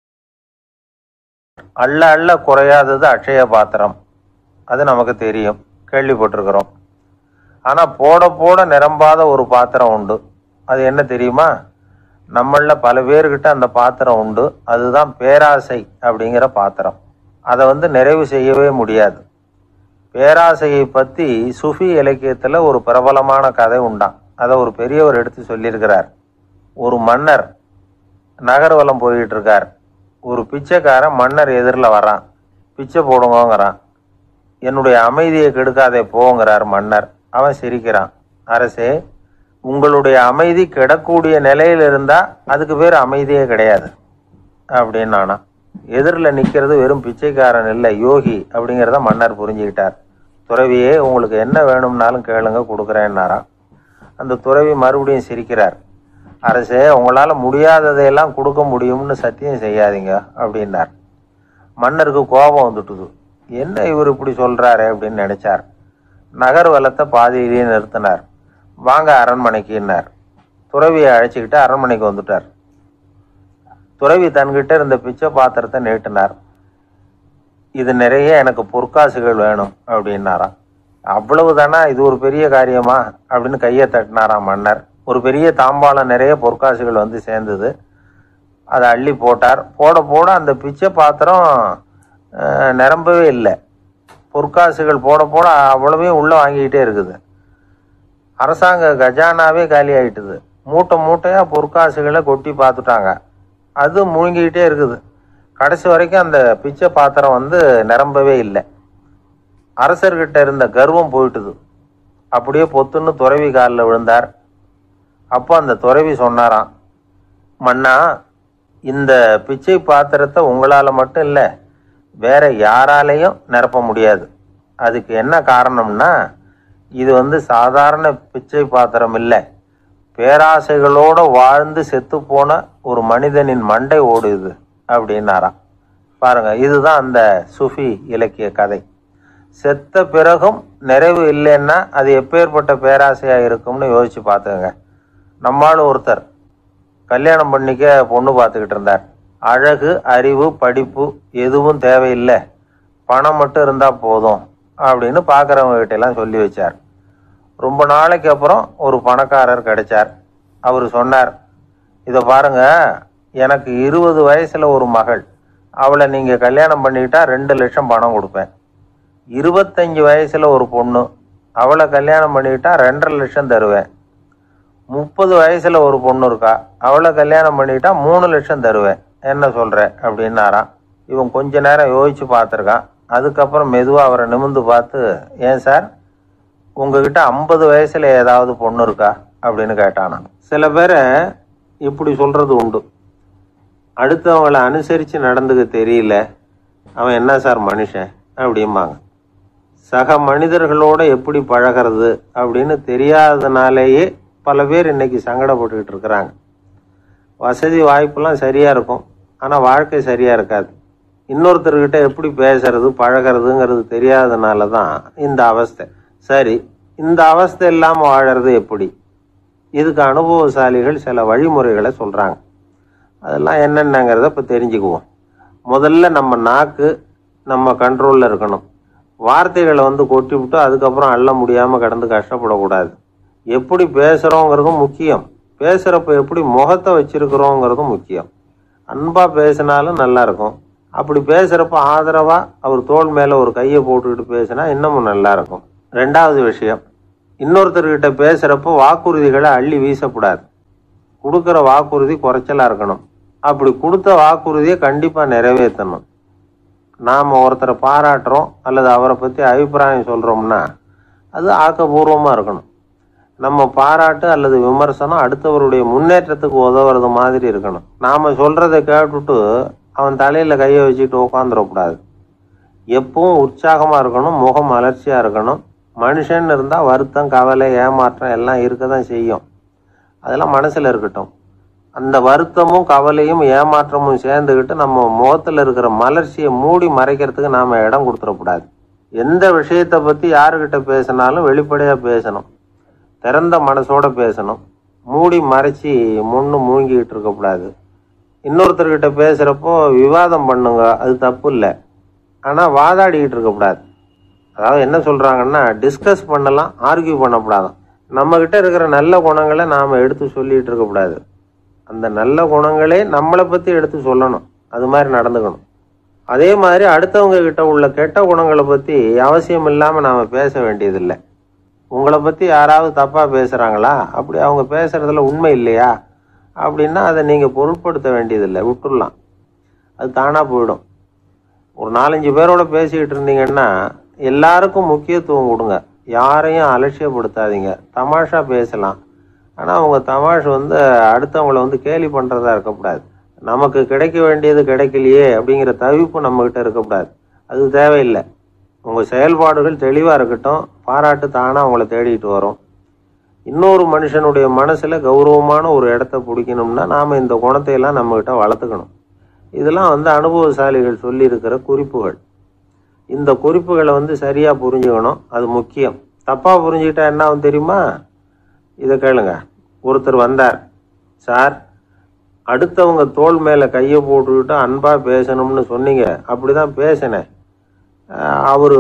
அள்ள அள்ள குறையாதது அட்சய பாத்திரம், அது நமக்கு தெரியும், கேள்விப்பட்டிருக்கிறோம். ஆனால் போட போட நிரம்பாத ஒரு பாத்திரம் உண்டு. அது என்ன தெரியுமா? நம்மள பல பேர்கிட்ட அந்த பாத்திரம் உண்டு. அதுதான் பேராசை அப்படிங்கிற பாத்திரம். அதை வந்து நிறைவு செய்யவே முடியாது. பேராசையை பற்றி சுஃபி இலக்கியத்தில் ஒரு பிரபலமான கதை உண்டாம். அதை ஒரு பெரியவர் எடுத்து சொல்லியிருக்கிறார். ஒரு மன்னர் நகர்வலம் போயிட்டு இருக்கார். ஒரு பிச்சைக்காரன் மன்னர் எதிரில் வரான். பிச்சை போடுங்கோங்கிறான். என்னுடைய அமைதியை கெடுக்காதே போங்கிறார் மன்னர். அவன் சிரிக்கிறான். அரசே, உங்களுடைய அமைதி கெடக்கூடிய நிலையில் இருந்தால் அதுக்கு பேர் அமைதியே கிடையாது அப்படின்னு நானா. எதிரில் நிற்கிறது வெறும் பிச்சைக்காரன் இல்லை, யோகி அப்படிங்கிறத மன்னர் புரிஞ்சுக்கிட்டார். துறவியே, உங்களுக்கு என்ன வேணும்னாலும் கேளுங்க, கொடுக்குறேன்னாராம். அந்த துறவி மறுபடியும் சிரிக்கிறார். அரசே, உங்களால் முடியாததையெல்லாம் கொடுக்க முடியும்னு சத்தியம் செய்யாதீங்க அப்படின்னார். மன்னருக்கு கோபம் வந்துட்டுது. என்ன இவர் இப்படி சொல்கிறாரு அப்படின்னு நினைச்சார். நகர்வலத்தை பாதியிலேயே நிறுத்தினார். வாங்க அரண்மனைக்குன்னார். துறவியை அழைச்சிக்கிட்டு அரண்மனைக்கு வந்துட்டார். துறவி தன்கிட்ட இருந்த பிச்சை பாத்திரத்தை நீட்டினார். இது நிறைய எனக்கு பொற்காசுகள் வேணும் அப்படின்னாராம். அவ்வளவு தானா, இது ஒரு பெரிய காரியமா அப்படின்னு கையை தட்டினாராம் மன்னர். ஒரு பெரிய தாம்பாளம் நிறைய பொற்காசுகள் வந்து சேர்ந்தது. அதை அள்ளி போட்டார். போட போட அந்த பிச்சை பாத்திரம் நிரம்பவே இல்லை. பொற்காசுகள் போட போட அவ்வளவையும் உள்ளே வாங்கிக்கிட்டே இருக்குது. அரசாங்க கஜானாவே காலி ஆகிட்டுது. மூட்டை மூட்டையாக பொற்காசுகளை கொட்டி பார்த்துட்டாங்க. அது முழுங்கிக்கிட்டே இருக்குது. கடைசி வரைக்கும் அந்த பிச்சை பாத்திரம் வந்து நிரம்பவே இல்லை. அரசர்கிட்ட இருந்த கர்வம் போயிட்டுது. அப்படியே பொத்துன்னு துறவி காலில் விழுந்தார். அப்போ அந்த துறவி சொன்னாராம், மன்னா, இந்த பிச்சை பாத்திரத்தை உங்களால் மட்டும் இல்லை, வேற யாராலையும் நிரப்ப முடியாது. அதுக்கு என்ன காரணம்னா, இது வந்து சாதாரண பிச்சை பாத்திரம் இல்லை, பேராசைகளோடு வாழ்ந்து செத்து போன ஒரு மனிதனின் மண்டை ஓடுது அப்படின்னாராம். பாருங்க, இதுதான் அந்த சுஃபி இலக்கிய கதை. செத்த பிறகும் நிறைவு இல்லைன்னா அது எப்பேற்பட்ட பேராசையாக இருக்கும்னு யோசிச்சு பார்த்துங்க. நம்மளும் ஒருத்தர் கல்யாணம் பண்ணிக்க பொண்ணு பார்த்துக்கிட்டு இருந்தார். அழகு, அறிவு, படிப்பு எதுவும் தேவையில்லை, பணம் மட்டும் இருந்தால் போதும் அப்படின்னு பார்க்குறவங்க கிட்டெல்லாம் சொல்லி வச்சார். ரொம்ப நாளைக்கு அப்புறம் ஒரு பணக்காரர் கிடைச்சார். அவர் சொன்னார், இதை பாருங்க, எனக்கு இருபது வயசில் ஒரு மகள், அவளை நீங்கள் கல்யாணம் பண்ணிக்கிட்டா ரெண்டு லட்சம் பணம் கொடுப்பேன். இருபத்தஞ்சி வயசில் ஒரு பொண்ணு, அவளை கல்யாணம் பண்ணிக்கிட்டா ரெண்டரை லட்சம் தருவேன். முப்பது வயசில் ஒரு பொண்ணு இருக்கா, அவளை கல்யாணம் பண்ணிக்கிட்டா மூணு லட்சம் தருவேன். என்ன சொல்கிற அப்படின்னாராம். இவன் கொஞ்ச நேரம் யோசித்து பார்த்துருக்கான். அதுக்கப்புறம் மெதுவாக அவரை நிமிர்ந்து பார்த்து, ஏன் சார், உங்ககிட்ட ஐம்பது வயசில் ஏதாவது பொண்ணு இருக்கா அப்படின்னு கேட்டானா. சில பேரை இப்படி சொல்கிறது உண்டு, அடுத்தவங்களை அனுசரித்து நடந்துக்க தெரியல, அவன் என்ன சார் மனுஷன் அப்படிம்பாங்க. சக மனிதர்களோடு எப்படி பழகிறது அப்படின்னு தெரியாததுனாலேயே பல பேர் இன்னைக்கு சங்கடப்பட்டுக்கிட்டு இருக்கிறாங்க. வசதி வாய்ப்பெல்லாம் சரியாக இருக்கும், ஆனால் வாழ்க்கை சரியாக இருக்காது. இன்னொருத்தர்கிட்ட எப்படி பேசுறது பழகிறதுங்கிறது தெரியாததுனால தான் இந்த அவஸ்தை. சரி, இந்த அவஸ்தை இல்லாமல் வாழறது எப்படி? இதுக்கு அனுபவசாலிகள் சில வழிமுறைகளை சொல்கிறாங்க. அதெல்லாம் என்னென்னங்கிறத இப்போ தெரிஞ்சுக்குவோம். முதல்ல நம்ம நாக்கு நம்ம கண்ட்ரோலில் இருக்கணும். வார்த்தைகளை வந்து கொட்டி விட்டு அதுக்கப்புறம் அள்ள முடியாமல் கடந்து கஷ்டப்படக்கூடாது. எப்படி பேசுகிறோங்கிறதும் முக்கியம், பேசுகிறப்ப எப்படி முகத்தை வச்சிருக்கிறோங்கிறதும் முக்கியம். அன்பாக பேசினாலும் நல்லா இருக்கும். அப்படி பேசுகிறப்ப ஆதரவாக அவர் தோள் மேலே ஒரு கையை போட்டுக்கிட்டு பேசினா இன்னமும் நல்லா இருக்கும். ரெண்டாவது விஷயம், இன்னொருத்தர்கிட்ட பேசுகிறப்போ வாக்குறுதிகளை அள்ளி வீசக்கூடாது. கொடுக்குற வாக்குறுதி குறைச்சலாக இருக்கணும். அப்படி கொடுத்த வாக்குறுதியை கண்டிப்பாக நிறைவேற்றணும். நாம் ஒருத்தரை பாராட்டுறோம் அல்லது அவரை பற்றி அபிப்பிராயம் சொல்கிறோம்னா அது ஆக்கப்பூர்வமாக இருக்கணும். நம்ம பாராட்டு அல்லது விமர்சனம் அடுத்தவருடைய முன்னேற்றத்துக்கு உதவுறது மாதிரி இருக்கணும். நாம சொல்றதை கேட்டுட்டு அவன் தலையில கையை வச்சுட்டு உட்காந்துடக்கூடாது. எப்பவும் உற்சாகமா இருக்கணும், முகம் அலர்ச்சியா இருக்கணும். மனுஷன் இருந்தா வருத்தம், கவலை, ஏமாற்றம் எல்லாம் இருக்க தான் செய்யும். அதெல்லாம் மனசுல இருக்கட்டும். அந்த வருத்தமும் கவலையும் ஏமாற்றமும் சேர்ந்துக்கிட்டு நம்ம முகத்துல இருக்கிற மலர்ச்சியை மூடி மறைக்கிறதுக்கு நாம இடம் கொடுத்துடக்கூடாது. எந்த விஷயத்தை பத்தி யாருக்கிட்ட பேசினாலும் வெளிப்படையா பேசணும், திறந்த மனசோட பேசணும். மூடி மறைச்சி முன்னு மூங்கிக்கிட்டு இருக்கக்கூடாது. இன்னொருத்தர்கிட்ட பேசுறப்போ விவாதம் பண்ணுங்க, அது தப்பு இல்லை. ஆனா வாதாடிக்கிட்டு இருக்கக்கூடாது. அதாவது என்ன சொல்றாங்கன்னா, டிஸ்கஸ் பண்ணலாம், ஆர்கியூ பண்ணக்கூடாது. நம்ம கிட்ட இருக்கிற நல்ல குணங்களை நாம எடுத்து சொல்லிட்டு இருக்கக்கூடாது. அந்த நல்ல குணங்களே நம்மளை பத்தி எடுத்து சொல்லணும். அது மாதிரி நடந்துக்கணும். அதே மாதிரி அடுத்தவங்க கிட்ட உள்ள கெட்ட குணங்களை பத்தி அவசியம் இல்லாம நாம பேச வேண்டியதில்லை. உங்களை பத்தி யாராவது தப்பா பேசுறாங்களா, அப்படி அவங்க பேசுறதுல உண்மை இல்லையா அப்படின்னா அதை நீங்க பொருட்படுத்த வேண்டியதில்லை, விட்டுடலாம். அது தானா போயிடும். ஒரு நாலஞ்சு பேரோட பேசிக்கிட்டு இருந்தீங்கன்னா எல்லாருக்கும் முக்கியத்துவம் கொடுங்க, யாரையும் அலட்சியப்படுத்தாதீங்க. தமாஷா பேசலாம், ஆனால் அவங்க தமாஷ் வந்து அடுத்தவங்களை வந்து கேலி பண்ணுறதா இருக்கக்கூடாது. நமக்கு கிடைக்க வேண்டியது கிடைக்கலையே அப்படிங்கிற தவிப்பு நம்மக்கிட்ட இருக்கக்கூடாது. அது தேவையில்லை. உங்கள் செயல்பாடுகள் தெளிவாக இருக்கட்டும். பாராட்டு தானாக அவங்கள தேடிட்டு வரும். இன்னொரு மனுஷனுடைய மனசில் கௌரவமான ஒரு இடத்த பிடிக்கணும்னா நாம் இந்த குணத்தையெல்லாம் நம்மக்கிட்ட வளர்த்துக்கணும். இதெல்லாம் வந்து அனுபவசாலிகள் சொல்லியிருக்கிற குறிப்புகள். இந்த குறிப்புகளை வந்து சரியாக புரிஞ்சுக்கணும், அது முக்கியம். தப்பாக புரிஞ்சுக்கிட்டா என்ன ஆகும் தெரியுமா? இதை கேளுங்க. ஒருத்தர் வந்தார், சார் அடுத்தவங்க தோள் மேலே கையை போட்டுக்கிட்டு அன்பாக பேசணும்னு சொன்னீங்க, அப்படி தான் பேசினேன். அவர்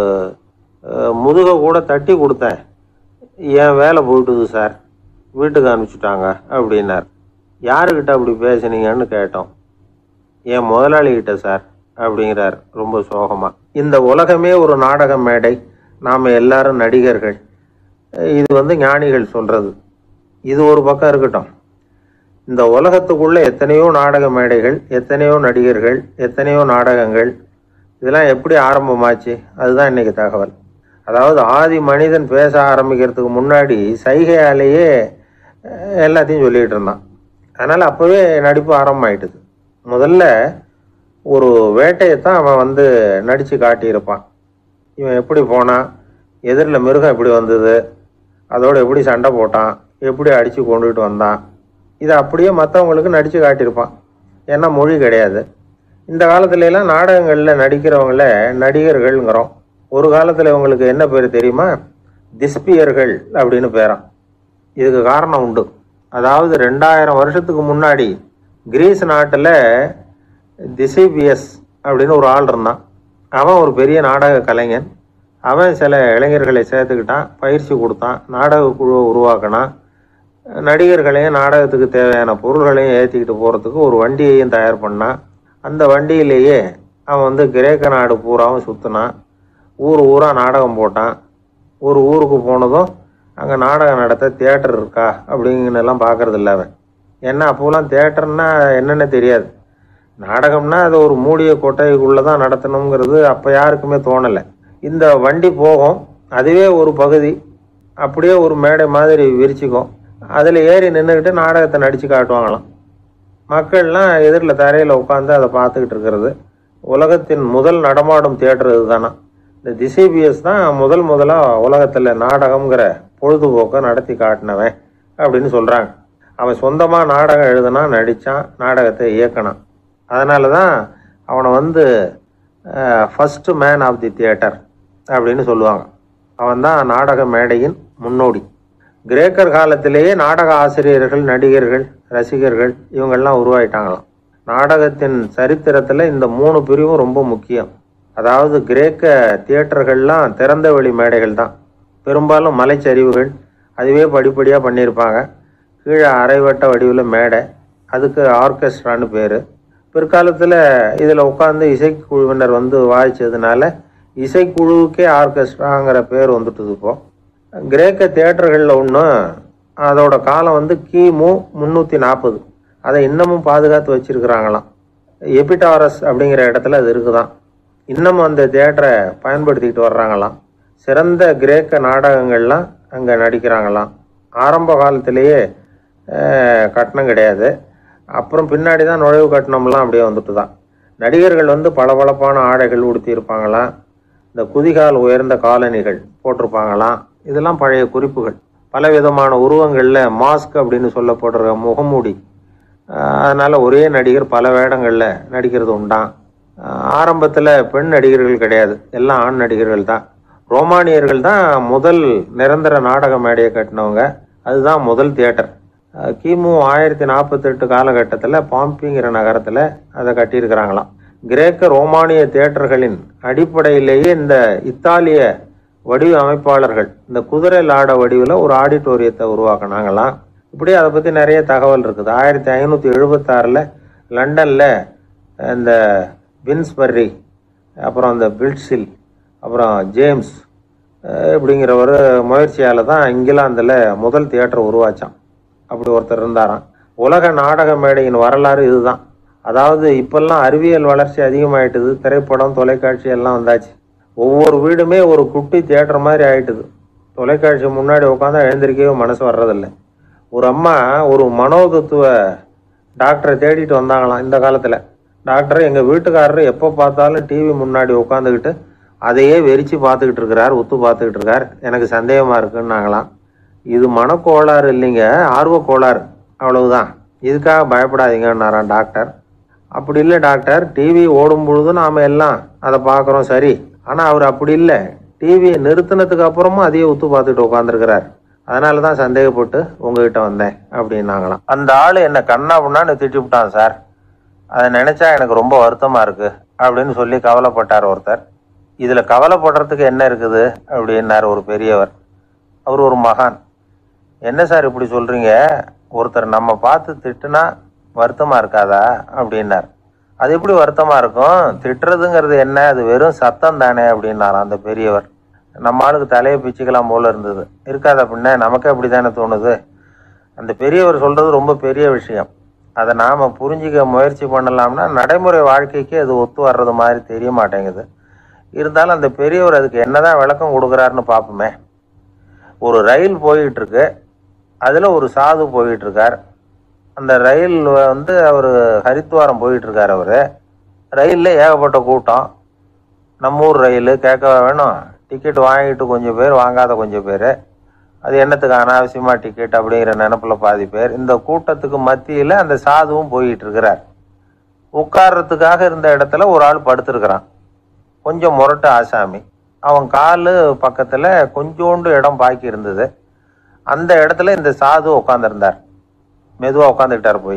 முதுகை கூட தட்டி கொடுத்தேன், என் வேலை போயிட்டுது சார், வீட்டுக்கு அனுப்பிச்சுட்டாங்க அப்படின்னார். யாருக்கிட்ட அப்படி பேசுனீங்கன்னு கேட்டோம். என் முதலாளிகிட்ட சார் அப்படிங்கிறார் ரொம்ப சோகமா. இந்த உலகமே ஒரு நாடக மேடை, நாம் எல்லாரும் நடிகர்கள். இது வந்து ஞானிகள் சொல்றது. இது ஒரு பக்கம் இருக்கட்டும். இந்த உலகத்துக்குள்ள எத்தனையோ நாடக மேடைகள், எத்தனையோ நடிகர்கள், எத்தனையோ நாடகங்கள். இதெல்லாம் எப்படி ஆரம்பமாச்சு? அதுதான் இன்னைக்கு தகவல். அதாவது ஆதி மனிதன் பேச ஆரம்பிக்கிறதுக்கு முன்னாடி சைகையாலேயே எல்லாத்தையும் சொல்லிட்டு இருந்தான். அதனால அப்பவே நடிப்பு ஆரம்பமாயிட்டுது. முதல்ல ஒரு வேட்டையத்தான் அவன் வந்து நடிச்சு காட்டியிருப்பான். இவன் எப்படி போனான், எதிரில் மிருகம் எப்படி வந்தது, அதோட எப்படி சண்டை போட்டான், எப்படி அடித்து கொண்டுகிட்டு வந்தான், இதை அப்படியே மற்றவங்களுக்கு நடித்து காட்டியிருப்பான். ஏன்னா மொழி கிடையாது. இந்த காலத்துலலாம் நாடகங்களில் நடிக்கிறவங்கள நடிகர்கள்ங்கிறோம். ஒரு காலத்தில் இவங்களுக்கு என்ன பேர் தெரியுமா? திஸ்பியர்கள் அப்படின்னு பேரான். இதுக்கு காரணம் உண்டு. அதாவது ரெண்டாயிரம் வருஷத்துக்கு முன்னாடி கிரீஸ் நாட்டில் திசிபியஸ் அப்படின்னு ஒரு ஆள் இருந்தான். அவன் ஒரு பெரிய நாடக கலைஞன். அவன் சில இளைஞர்களை சேர்த்துக்கிட்டான், பயிற்சி கொடுத்தான், நாடக குழுவை உருவாக்கினான். நடிகர்களையும் நாடகத்துக்கு தேவையான பொருள்களையும் ஏற்றிக்கிட்டு போகிறதுக்கு ஒரு வண்டியையும் தயார் பண்ணான். அந்த வண்டியிலேயே அவன் வந்து கிரேக்க நாடு பூராவும் சுற்றினான். ஊர் ஊராக நாடகம் போட்டான். ஒரு ஊருக்கு போனதும் அங்கே நாடகம் நடத்த தியேட்டர் இருக்கா அப்படிங்கன்னெல்லாம் பார்க்கறது இல்லை அவன். ஏன்னா அப்போலாம் தியேட்டர்னா என்னென்ன தெரியாது. நாடகம்னா அது ஒரு மூடிய கொட்டைக்குள்ளே தான் நடத்தணுங்கிறது அப்போ யாருக்குமே தோணலை. இந்த வண்டி போகும், அதுவே ஒரு பகுதி அப்படியே ஒரு மேடை மாதிரி விரிச்சிக்கும். அதில் ஏறி நின்றுக்கிட்டு நாடகத்தை நடித்து காட்டுவாங்களாம். மக்கள்லாம் எதிரில் தரையில் உட்காந்து அதை பார்த்துக்கிட்டு இருக்கிறது. உலகத்தின் முதல் நடமாடும் தியேட்டர் இது தானா. இந்த திசிபியஸ் தான் முதல் முதலாக உலகத்தில் நாடகம்ங்கிற பொழுதுபோக்கை நடத்தி காட்டினவன் அப்படின்னு சொல்கிறாங்க. அவன் சொந்தமாக நாடகம் எழுதுனா, நடித்தான், நாடகத்தை இயக்கினான். அதனால தான் அவனை வந்து first man of the theatre அப்படின்னு சொல்லுவாங்க. அவன் தான் நாடக மேடையின் முன்னோடி. கிரேக்கர் காலத்திலேயே நாடக ஆசிரியர்கள், நடிகர்கள், ரசிகர்கள் இவங்கெல்லாம் உருவாயிட்டாங்களாம். நாடகத்தின் சரித்திரத்தில் இந்த மூணு பிரிவும் ரொம்ப முக்கியம். அதாவது கிரேக்க தியேட்டர்கள்லாம் திறந்த வெளி மேடைகள் தான். பெரும்பாலும் மலைச்சரிவுகள், அதுவே படிப்படியாக பண்ணியிருப்பாங்க. கீழே அரைவட்ட வடிவில் மேடை, அதுக்கு ஆர்கெஸ்ட்ரான்னு பேர். பிற்காலத்தில் இதில் உட்காந்து இசைக்குழுவினர் வந்து வாய்ச்சதுனால இசைக்குழுவுக்கே ஆர்கெஸ்ட்ராங்கிற பேர் வந்துட்டுது. இப்போ கிரேக்க தியேட்டர்களில் ஒன்று, அதோட காலம் வந்து கிமு முந்நூற்றி நாற்பது. அதை இன்னமும் பாதுகாத்து வச்சிருக்கிறாங்களாம். எபிடாரஸ் அப்படிங்கிற இடத்துல அது இருக்குதான். இன்னமும் அந்த தியேட்டரை பயன்படுத்திக்கிட்டு வர்றாங்களாம். சிறந்த கிரேக்க நாடகங்கள்லாம் அங்கே நடிக்கிறாங்களாம். ஆரம்ப காலத்திலேயே கட்டணம் கிடையாது. அப்புறம் பின்னாடி தான் நுழைவு கட்டணம்லாம் அப்படியே வந்துட்டு தான். நடிகர்கள் வந்து பளபளப்பான ஆடைகள் உடுத்தி இருப்பாங்களாம், இந்த குதிகால் உயர்ந்த காலணிகள் போட்டிருப்பாங்களாம். இதெல்லாம் பழைய குறிப்புகள். பல விதமான உருவங்களில் மாஸ்க் அப்படின்னு சொல்லப்படுற முகமூடி, அதனால் ஒரே நடிகர் பல வேடங்களில் நடிக்கிறது உண்டாம். ஆரம்பத்தில் பெண் நடிகர்கள் கிடையாது, எல்லாம் ஆண் நடிகர்கள் தான். ரோமானியர்கள் தான் முதல் நிரந்தர நாடக மேடையை கட்டினவங்க. அதுதான் முதல் தியேட்டர். கிமு ஆயிரத்தி நாற்பத்தெட்டு காலகட்டத்தில் பாம்பிங்கிற நகரத்தில் அதை கட்டியிருக்கிறாங்களாம். கிரேக்க ரோமானிய தியேட்டர்களின் அடிப்படையிலேயே இந்த இத்தாலிய வடிவ அமைப்பாளர்கள் இந்த குதிரை லாட வடிவில் ஒரு ஆடிட்டோரியத்தை உருவாக்கினாங்களாம். இப்படி அதை பற்றி நிறைய தகவல் இருக்குது. ஆயிரத்தி ஐநூற்றி எழுபத்தாறில் லண்டனில் இந்த வின்ஸ்பர்ரி, அப்புறம் இந்த பில்ட்ஸில், அப்புறம் ஜேம்ஸ் இப்படிங்கிற ஒரு முயற்சியால் தான் இங்கிலாந்தில் முதல் தியேட்டர் உருவாச்சான். அப்படி ஒருத்தர் இருந்தாராம். உலக நாடக மேடையின் வரலாறு இதுதான். அதாவது இப்பெல்லாம் அறிவியல் வளர்ச்சி அதிகமாயிட்டுது, திரைப்படம் தொலைக்காட்சி எல்லாம் வந்தாச்சு. ஒவ்வொரு வீடுமே ஒரு குட்டி தியேட்டர் மாதிரி ஆயிட்டுது. தொலைக்காட்சி முன்னாடி உட்காந்தா எழுந்திருக்கவே மனசு வர்றதில்லை. ஒரு அம்மா ஒரு மனோதத்துவ டாக்டரை தேடிட்டு வந்தாங்களாம் இந்த காலத்தில். டாக்டர், எங்கள் வீட்டுக்காரர் எப்போ பார்த்தாலும் டிவி முன்னாடி உட்காந்துக்கிட்டு அதையே வெறிச்சு பார்த்துக்கிட்டு இருக்கிறார், உத்து பார்த்துக்கிட்டு இருக்கார், எனக்கு சந்தேகமாக இருக்குன்னாங்களாம். இது மனக்கோளாறு இல்லைங்க, ஆர்வ கோளாறு, அவ்வளவுதான், இதுக்காக பயப்படாதீங்கன்னாராம் டாக்டர். அப்படி இல்லை டாக்டர், டிவி ஓடும் பொழுது நாம் எல்லாம் அதை பார்க்குறோம் சரி, ஆனால் அவர் அப்படி இல்லை, டிவியை நிறுத்தினதுக்கு அப்புறமும் அதையே உத்து பார்த்துட்டு உட்காந்துருக்கிறார், அதனால தான் சந்தேகப்பட்டு உங்ககிட்ட வந்தேன் அப்படின்னாங்களாம். அந்த ஆள் என்னை கண்ணா புண்ணான்னு திட்டி விட்டான் சார், அதை நினைச்சா எனக்கு ரொம்ப வருத்தமா இருக்கு அப்படின்னு சொல்லி கவலைப்பட்டார் ஒருத்தர். இதுல கவலைப்படுறதுக்கு என்ன இருக்குது அப்படின்னாரு ஒரு பெரியவர். அவர் ஒரு மகான். என்ன சார் இப்படி சொல்றீங்க, ஒருத்தர் நம்ம பார்த்து திட்டுனா வருத்தமா இருக்காதா அப்படின்னார். அது எப்படி வருத்தமா இருக்கும், திட்டுறதுங்கிறது என்ன, அது வெறும் சத்தம் தானே அப்படின்னாராம் அந்த பெரியவர். நம்ம ஆளுக்கு தலையை பிச்சுக்கலாம் போல இருந்தது. இருக்காத அப்படின்னா நமக்கே அப்படி தானே தோணுது. அந்த பெரியவர் சொல்றது ரொம்ப பெரிய விஷயம். அதை நாம் புரிஞ்சிக்க முயற்சி பண்ணலாம்னா நடைமுறை வாழ்க்கைக்கு அது ஒத்து வர்றது மாதிரி தெரிய மாட்டேங்குது. இருந்தாலும் அந்த பெரியவர் அதுக்கு என்னதான் விளக்கம் கொடுக்குறாருன்னு பார்ப்போமே. ஒரு ரயில் போயிட்டு இருக்கு, அதில் ஒரு சாது போயிட்டு இருக்கார். அந்த ரயில் வந்து அவர் ஹரித்வாரம் போயிட்டு இருக்கார். அவர் ரயிலில் ஏகப்பட்ட கூட்டம். நம்ம ஊர் ரயில் கேட்க வேணும், டிக்கெட் வாங்கிட்டு கொஞ்சம் பேர், வாங்காத கொஞ்சம் பேர். அது என்னத்துக்கு அனாவசியமாக டிக்கெட் அப்படிங்கிற நினப்பில் பாதி பேர். இந்த கூட்டத்துக்கு மத்தியில் அந்த சாதுவும் போயிட்டு இருக்கிறார். உட்கார்றதுக்காக இருந்த இடத்துல ஒரு ஆள் படுத்துருக்கிறான், கொஞ்சம் முரட்டு ஆசாமி. அவன் கால் பக்கத்தில் கொஞ்சோண்டு இடம் பாக்கி இருந்தது. அந்த இடத்துல இந்த சாது உட்காந்துருந்தார். மெதுவாக உட்காந்துக்கிட்டார் போய்.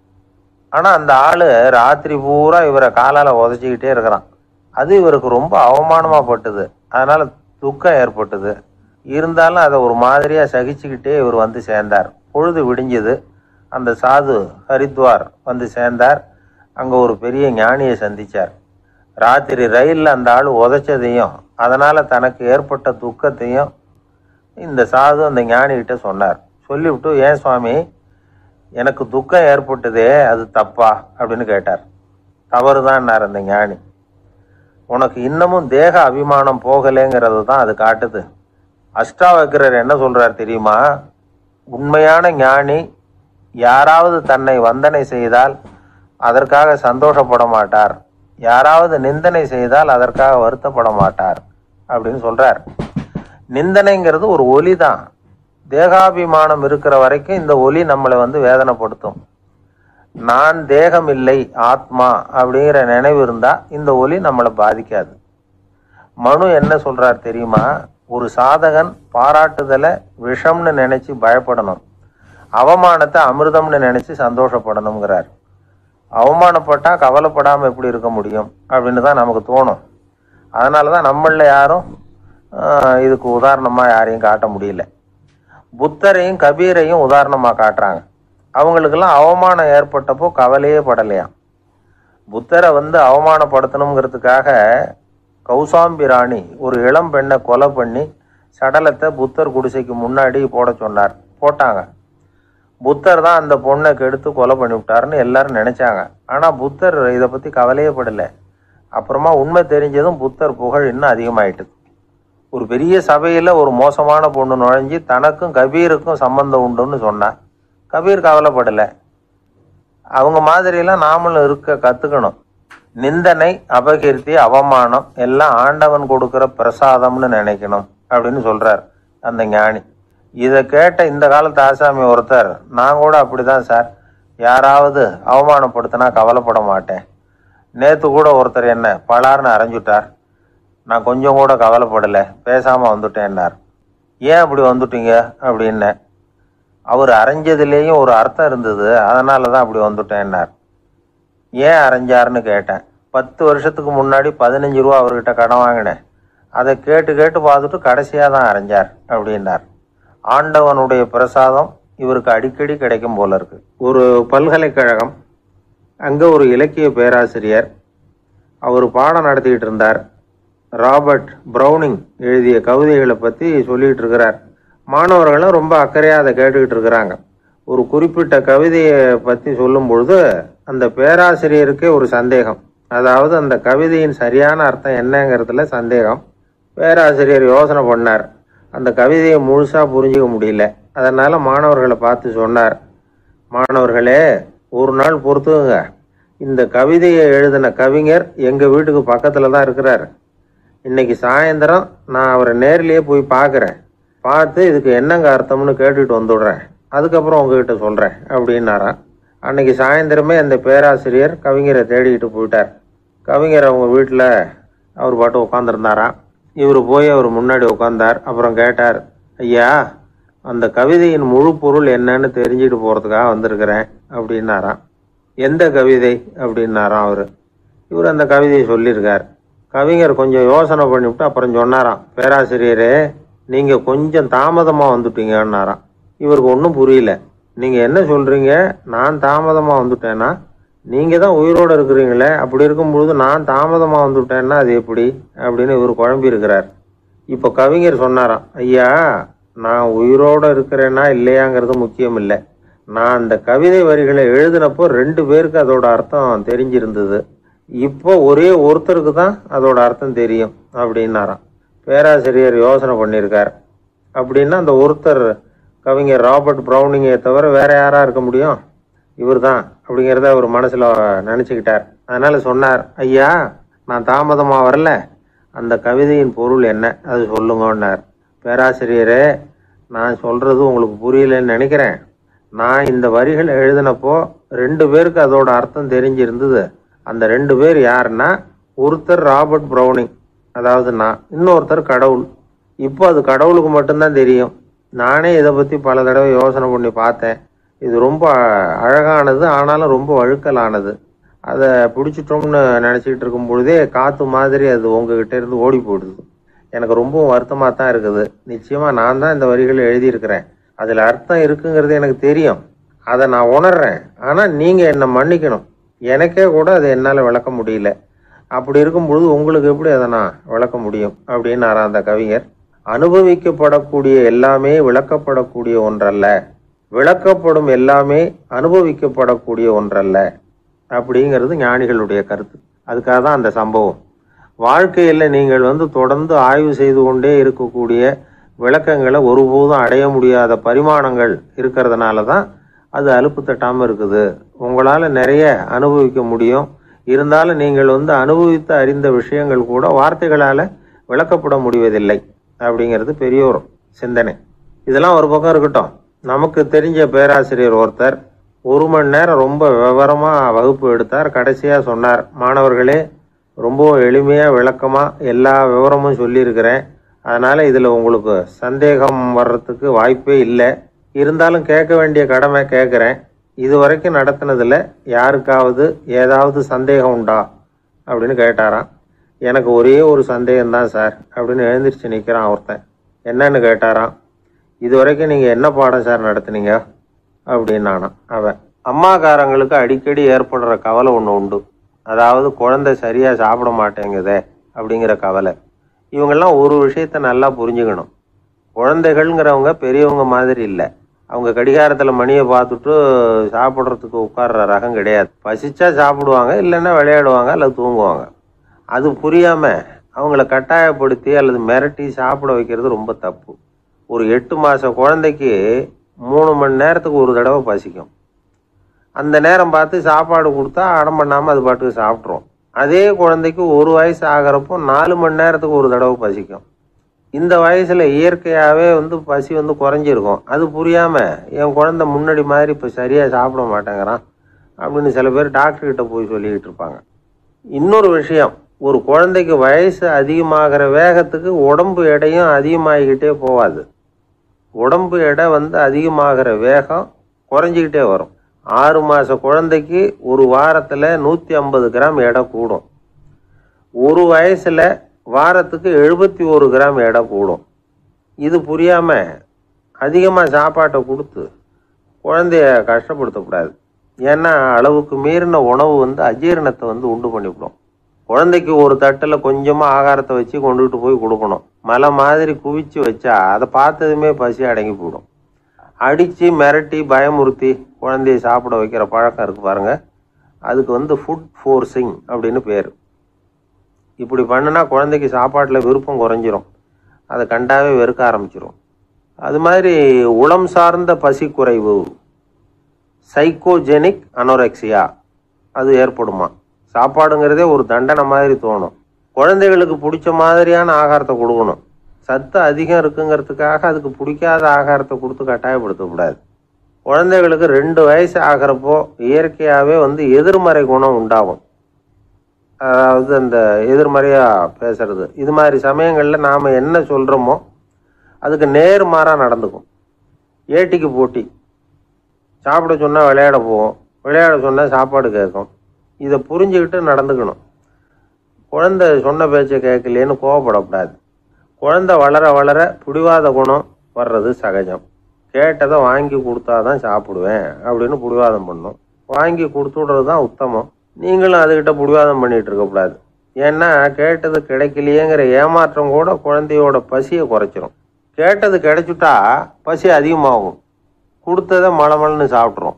ஆனால் அந்த ஆள் ராத்திரி பூரா இவரை காலால் உதச்சிக்கிட்டே இருக்கிறான். அது இவருக்கு ரொம்ப அவமானமாக பட்டுது. அதனால் துக்கம் ஏற்பட்டுது. இருந்தாலும் அதை ஒரு மாதிரியாக சகிச்சுக்கிட்டே இவர் வந்து சேர்ந்தார். பொழுது விடிஞ்சது. அந்த சாது ஹரித்வார் வந்து சேர்ந்தார். அங்கே ஒரு பெரிய ஞானியை சந்தித்தார். ராத்திரி ரயிலில் அந்த ஆள் உதைச்சதையும் அதனால் தனக்கு ஏற்பட்ட துக்கத்தையும் இந்த சாது அந்த ஞானிகிட்ட சொன்னார். சொல்லிவிட்டு, ஏன் சுவாமி, எனக்கு துக்கம் ஏற்பட்டதே அது தப்பா அப்படின்னு கேட்டார். தவறு தான்னார் அந்த ஞானி. உனக்கு இன்னமும் தேக அபிமானம் போகலைங்கிறது தான் அது காட்டுது. அஷ்டாவக்கிரர் என்ன சொல்றார் தெரியுமா, உண்மையான ஞானி யாராவது தன்னை வந்தனை செய்தால் அதற்காக சந்தோஷப்பட மாட்டார், யாராவது நிந்தனை செய்தால் அதற்காக வருத்தப்பட மாட்டார் அப்படின்னு சொல்றார். நிந்தனைங்கிறது ஒரு ஒலி தான். தேகாபிமானம் இருக்கிற வரைக்கும் இந்த ஒலி நம்மளை வந்து வேதனைப்படுத்தும். நான் தேகம் இல்லை, ஆத்மா அப்படிங்கிற நினைவு இருந்தா இந்த ஒலி நம்மளை பாதிக்காது. மனு என்ன சொல்றார் தெரியுமா, ஒரு சாதகன் பாராட்டுதலை விஷம்னு நினைச்சு பயப்படணும், அவமானத்தை அமிர்தம்னு நினைச்சு சந்தோஷப்படணுங்கிறார். அவமானப்பட்டா கவலைப்படாம எப்படி இருக்க முடியும் அப்படின்னு தான் நமக்கு தோணும். அதனாலதான் நம்மள யாரும் இதுக்கு உதாரணமா யாரையும் காட்ட முடியல. புத்தரையும் கபீரையும் உதாரணமா காட்டுறாங்க. அவங்களுக்கெல்லாம் அவமானம் ஏற்பட்டப்போ கவலையே படலையாம். புத்தரை வந்து அவமானப்படுத்தணுங்கிறதுக்காக கௌசாம்பி ராணி ஒரு இளம் பெண்ணை கொலை பண்ணி சடலத்தை புத்தர் குடிசைக்கு முன்னாடி போட சொன்னார். போட்டாங்க. புத்தர் தான் அந்த பொண்ணை கெடுத்து கொலை பண்ணி விட்டாருன்னு எல்லாரும் நினைச்சாங்க. ஆனால் புத்தர் இதை பற்றி கவலையே படலை. அப்புறமா உண்மை தெரிஞ்சதும் புத்தர் புகழ் இன்னும் அதிகமாயிட்டுது. ஒரு பெரிய சபையில் ஒரு மோசமான பொண்ணு நுழைஞ்சி தனக்கும் கபீருக்கும் சம்பந்தம் உண்டுன்னு சொன்னா கபீர் கவலைப்படலை. அவங்க மாதிரியெல்லாம் நாமளும் இருக்க கற்றுக்கணும். நிந்தனை, அபகீர்த்தி, அவமானம் எல்லாம் ஆண்டவன் கொடுக்குற பிரசாதம்னு நினைக்கணும் அப்படின்னு சொல்கிறார் அந்த ஞானி. இதை கேட்ட இந்த காலத்து ஆசாமி ஒருத்தர், நான் கூட அப்படி தான் சார், யாராவது அவமானப்படுத்தினா கவலைப்பட மாட்டேன். நேற்று கூட ஒருத்தர் என்ன பலார்னு அரைஞ்சுட்டார், நான் கொஞ்சம் கூட கவலைப்படலை, பேசாமல் வந்துட்டேன்னார். ஏன் அப்படி வந்துட்டீங்க அப்படின்னேன். அவர் அரைஞ்சதுலேயும் ஒரு அர்த்தம் இருந்தது, அதனால தான் அப்படி வந்துட்டேன்னார். ஏன் அரைஞ்சாருன்னு கேட்டேன். பத்து வருஷத்துக்கு முன்னாடி பதினஞ்சு ரூபா அவர்கிட்ட கடன் வாங்கினேன், அதை கேட்டு கேட்டு பார்த்துட்டு கடைசியாக தான் அரைஞ்சார் அப்படின்னார். ஆண்டவனுடைய பிரசாதம் இவருக்கு அடிக்கடி கிடைக்கும் போல இருக்கு. ஒரு பல்கலைக்கழகம், அங்கே ஒரு இலக்கிய பேராசிரியர், அவர் பாடம் நடத்திக்கிட்டு இருந்தார். ராபர்ட் ப்ரௌனிங் எழுதிய கவிதைகளை பற்றி சொல்லிகிட்டு இருக்கிறார். மாணவர்களும் ரொம்ப அக்கறையாக அதை கேட்டுக்கிட்டு இருக்கிறாங்க. ஒரு குறிப்பிட்ட கவிதையை பற்றி சொல்லும் பொழுது அந்த பேராசிரியருக்கே ஒரு சந்தேகம், அதாவது அந்த கவிதையின் சரியான அர்த்தம் என்னங்கிறதுல சந்தேகம். பேராசிரியர் யோசனை பண்ணார், அந்த கவிதையை முழுசாக புரிஞ்சிக்க முடியல. அதனால் மாணவர்களை பார்த்து சொன்னார், மாணவர்களே ஒரு நாள் பொறுத்துங்க, இந்த கவிதையை எழுதின கவிஞர் எங்கள் வீட்டுக்கு பக்கத்தில் தான் இருக்கிறார். இன்னைக்கு சாயந்தரம் நான் அவரை நேர்லேயே போய் பார்க்குறேன், பார்த்து இதுக்கு என்னங்க அர்த்தம்னு கேட்டுட்டு வந்துடுறேன், அதுக்கப்புறம் உங்ககிட்ட சொல்கிறேன் அப்படின்னாராம். அன்னைக்கு சாயந்தரமே அந்த பேராசிரியர் கவிஞரை தேடிக்கிட்டு போயிட்டார். கவிஞர் அவங்க வீட்டில் அவர் பாட்டு உட்காந்துருந்தாராம். இவர் போய் அவர் முன்னாடி உட்காந்தார். அப்புறம் கேட்டார், ஐயா அந்த கவிதையின் முழு பொருள் என்னன்னு தெரிஞ்சுட்டு போகிறதுக்காக வந்திருக்கிறேன் அப்படின்னாராம். எந்த கவிதை அப்படின்னாராம் அவர். இவர் அந்த கவிதையை சொல்லியிருக்கார். கவிஞர் கொஞ்சம் யோசனை பண்ணிவிட்டு அப்புறம் சொன்னாராம், பேராசிரியரே நீங்கள் கொஞ்சம் தாமதமாக வந்துட்டீங்கன்னாராம். இவருக்கு ஒன்றும் புரியல. நீங்கள் என்ன சொல்கிறீங்க, நான் தாமதமாக வந்துட்டேன்னா? நீங்கள் தான் உயிரோடு இருக்கிறீங்களே, அப்படி இருக்கும்பொழுது நான் தாமதமாக வந்துவிட்டேன்னா அது எப்படி அப்படின்னு இவர் குழம்பி இருக்கிறார். இப்போ கவிஞர் சொன்னாராம், ஐயா நான் உயிரோடு இருக்கிறேன்னா இல்லையாங்கிறது முக்கியம் இல்லை, நான் அந்த கவிதை வரிகளை எழுதினப்போ ரெண்டு பேருக்கு அதோட அர்த்தம் தெரிஞ்சிருந்தது, இப்போ ஒரே ஒருத்தருக்கு தான் அதோட அர்த்தம் தெரியும் அப்படின்னாராம். பேராசிரியர் யோசனை பண்ணியிருக்கார். அப்படின்னா அந்த ஒருத்தர் கவிஞர் ராபர்ட் ப்ரௌனிங்கை தவிர வேற யாரா இருக்க முடியும்? இவர் தான் அப்படிங்கிறத அவர் மனசில் நினச்சிக்கிட்டார். அதனால சொன்னார், ஐயா நான் தாமதமாக வரல, அந்த கவிதையின் பொருள் என்ன அது சொல்லுங்கன்னார். பேராசிரியரே நான் சொல்கிறது உங்களுக்கு புரியலன்னு நினைக்கிறேன். நான் இந்த வரிகள் எழுதினப்போ ரெண்டு பேருக்கு அதோட அர்த்தம் தெரிஞ்சிருந்தது. அந்த ரெண்டு பேர் யாருன்னா, ஒருத்தர் ராபர்ட் ப்ரௌனிங், அதாவது நான், இன்னொருத்தர் கடவுள். இப்போ அது கடவுளுக்கு மட்டும்தான் தெரியும். நானே இதை பற்றி பல தடவை யோசனை பண்ணி பார்த்தேன். இது ரொம்ப அழகானது, ஆனாலும் ரொம்ப வழுக்கலானது. அதை பிடிச்சிட்டோம்னு நினச்சிக்கிட்டு இருக்கும் பொழுதே காற்று மாதிரி அது உங்ககிட்ட இருந்து ஓடி போயிடுது. எனக்கு ரொம்பவும் வருத்தமாக தான் இருக்குது. நிச்சயமாக நான் தான் இந்த வரிகளை எழுதியிருக்கிறேன், அதில் அர்த்தம் இருக்குங்கிறது எனக்கு தெரியும், அதை நான் உணர்றேன். ஆனால் நீங்கள் என்னை மன்னிக்கணும், எனக்கே கூட அதை என்னால் விளக்க முடியல. அப்படி இருக்கும்பொழுது உங்களுக்கு எப்படி அதை நான் விளக்க முடியும் அப்படின்னாரா அந்த கவிஞர். அனுபவிக்கப்படக்கூடிய எல்லாமே விளக்கப்படக்கூடிய ஒன்றல்ல, விளக்கப்படும் எல்லாமே அனுபவிக்கப்படக்கூடிய ஒன்றல்ல அப்படிங்கிறது ஞானிகளுடைய கருத்து. அதுக்காக தான் அந்த சம்பவம். வாழ்க்கையில் நீங்கள் வந்து தொடர்ந்து ஆய்வு செய்து கொண்டே இருக்கக்கூடிய விளக்கங்களை ஒருபோதும் அடைய முடியாத பரிமாணங்கள் இருக்கிறதுனால தான் அது அலுப்பு தட்டாமல் இருக்குது. உங்களால் நிறைய அனுபவிக்க முடியும், இருந்தாலும் நீங்கள் வந்து அனுபவித்து அறிந்த விஷயங்கள் கூட வார்த்தைகளால் விளக்கப்பட முடிவதில்லை அப்படிங்கிறது பெரிய ஒரு சிந்தனை. இதெல்லாம் ஒரு பக்கம் இருக்கட்டும். நமக்கு தெரிஞ்ச பேராசிரியர் ஒருத்தர் ஒரு மணி நேரம் ரொம்ப விவரமாக வகுப்பு எடுத்தார். கடைசியாக சொன்னார், மாணவர்களே ரொம்ப எளிமையாக விளக்கமாக எல்லா விவரமும் சொல்லியிருக்கிறேன், அதனால் இதில் உங்களுக்கு சந்தேகம் வர்றதுக்கு வாய்ப்பே இல்லை, இருந்தாலும் கேட்க வேண்டிய கடமை கேட்குறேன். இது வரைக்கும் நடத்தினதில் யாருக்காவது ஏதாவது சந்தேகம் உண்டா அப்படின்னு கேட்டாராம். எனக்கு ஒரே ஒரு சந்தேகம்தான் சார் அப்படின்னு எழுந்திரிச்சு நிற்கிறான் ஒருத்தன். என்னன்னு கேட்டாராம். இது வரைக்கும் நீங்கள் என்ன பாடம் சார் நடத்துனீங்க அப்படின்னானா அவன். அம்மாக்காரங்களுக்கு அடிக்கடி ஏற்படுற கவலை ஒன்று உண்டு, அதாவது குழந்தை சரியாக சாப்பிட மாட்டேங்குதே அப்படிங்கிற கவலை. இவங்கெல்லாம் ஒரு விஷயத்த நல்லா புரிஞ்சுக்கணும். குழந்தைகள்ங்கிறவங்க பெரியவங்க மாதிரி இல்லை. அவங்க கடிகாரத்தில் மணியை பார்த்துட்டு சாப்பிட்றதுக்கு உட்கார்ற ரகம் கிடையாது. பசிச்சா சாப்பிடுவாங்க, இல்லைன்னா விளையாடுவாங்க அல்லது தூங்குவாங்க. அது புரியாமல் அவங்கள கட்டாயப்படுத்தி அல்லது மிரட்டி சாப்பிட வைக்கிறது ரொம்ப தப்பு. ஒரு எட்டு மாத குழந்தைக்கு மூணு மணி நேரத்துக்கு ஒரு தடவை பசிக்கும். அந்த நேரம் பார்த்து சாப்பாடு கொடுத்தா அடம் பண்ணாமல் அது பாட்டுக்கு சாப்பிட்றோம். அதே குழந்தைக்கு ஒரு வயசு ஆகிறப்போ நாலு மணி நேரத்துக்கு ஒரு தடவை பசிக்கும். இந்த வயசில் இயற்கையாகவே வந்து பசி வந்து குறைஞ்சிருக்கும். அது புரியாமல் என் குழந்தை முன்னாடி மாதிரி இப்போ சரியாக சாப்பிட மாட்டேங்கிறான் அப்படின்னு சில பேர் டாக்டர்கிட்ட போய் சொல்லிக்கிட்டு இருப்பாங்க. இன்னொரு விஷயம், ஒரு குழந்தைக்கு வயசு அதிகமாகிற வேகத்துக்கு உடம்பு எடையும் அதிகமாகிக்கிட்டே போகாது. உடம்பு எடை வந்து அதிகமாகிற வேகம் குறைஞ்சிக்கிட்டே வரும். ஆறு மாத குழந்தைக்கு ஒரு வாரத்தில் நூற்றி ஐம்பது கிராம் எடை கூடும். ஒரு வயசில் வாரத்துக்கு எழுபத்தி ஒரு கிராம் எடை கூடும். இது புரியாமல் அதிகமாக சாப்பாட்டை கொடுத்து குழந்தைய கஷ்டப்படுத்தக்கூடாது. ஏன்னா அளவுக்கு மீறின உணவு வந்து அஜீரணத்தை வந்து உண்டு பண்ணிவிடும். குழந்தைக்கு ஒரு தட்டில் கொஞ்சமாக ஆகாரத்தை வச்சு கொண்டுகிட்டு போய் கொடுக்கணும். மலை மாதிரி குவிச்சு வச்சா அதை பார்த்ததுமே பசி அடங்கி போயிடும். அடித்து மிரட்டி பயமுறுத்தி குழந்தைய சாப்பிட வைக்கிற பழக்கம் இருக்குது பாருங்கள், அதுக்கு வந்து ஃபுட் ஃபோர்ஸிங் அப்படின்னு பேர். இப்படி பண்ணுனா குழந்தைக்கு சாப்பாட்டில் விருப்பம் குறைஞ்சிரும், அதை கண்டாவே வெறுக்க ஆரம்பிச்சிடும். அது மாதிரி உளம் சார்ந்த பசி குறைவு, சைக்கோஜெனிக் அனோரெக்சியா, அது ஏற்படுமா. சாப்பாடுங்கிறதே ஒரு தண்டனை மாதிரி தோணும். குழந்தைகளுக்கு பிடிச்ச மாதிரியான ஆகாரத்தை கொடுக்கணும். சத்து அதிகம் இருக்குங்கிறதுக்காக அதுக்கு பிடிக்காத ஆகாரத்தை கொடுத்து கட்டாயப்படுத்தக்கூடாது. குழந்தைகளுக்கு ரெண்டு வயசு ஆகிறப்போ இயற்கையாகவே வந்து எதிர்மறை குணம் உண்டாகும். அதாவது அந்த எதிர்மறையாக பேசுறது, இது மாதிரி சமயங்களில் நாம் என்ன சொல்கிறோமோ அதுக்கு நேர்மாறாக நடந்துக்கும். ஏட்டிக்கு போட்டி, சாப்பிட சொன்னால் விளையாட போவோம், விளையாட சொன்னால் சாப்பாடு கேட்கும். இதை புரிஞ்சுக்கிட்டு நடந்துக்கணும். குழந்தை சொன்ன பேச்சை கேட்கலேன்னு கோவப்படக்கூடாது. குழந்தை வளர வளர பிடிவாத குணம் வர்றது சகஜம். கேட்டதை வாங்கி கொடுத்தா தான் சாப்பிடுவேன் அப்படின்னு பிடிவாதம் பண்ணும். வாங்கி கொடுத்து விடுறது தான் உத்தமம். நீங்களும் அதுக்கிட்ட பிடிவாதம் பண்ணிகிட்டு இருக்கக்கூடாது. ஏன்னா கேட்டது கிடைக்கலையேங்கிற ஏமாற்றம் கூட குழந்தையோட பசியை குறைச்சிரும். கேட்டது கிடைச்சிட்டா பசி அதிகமாகும், கொடுத்ததை மலமலன்னு சாப்பிட்றோம்.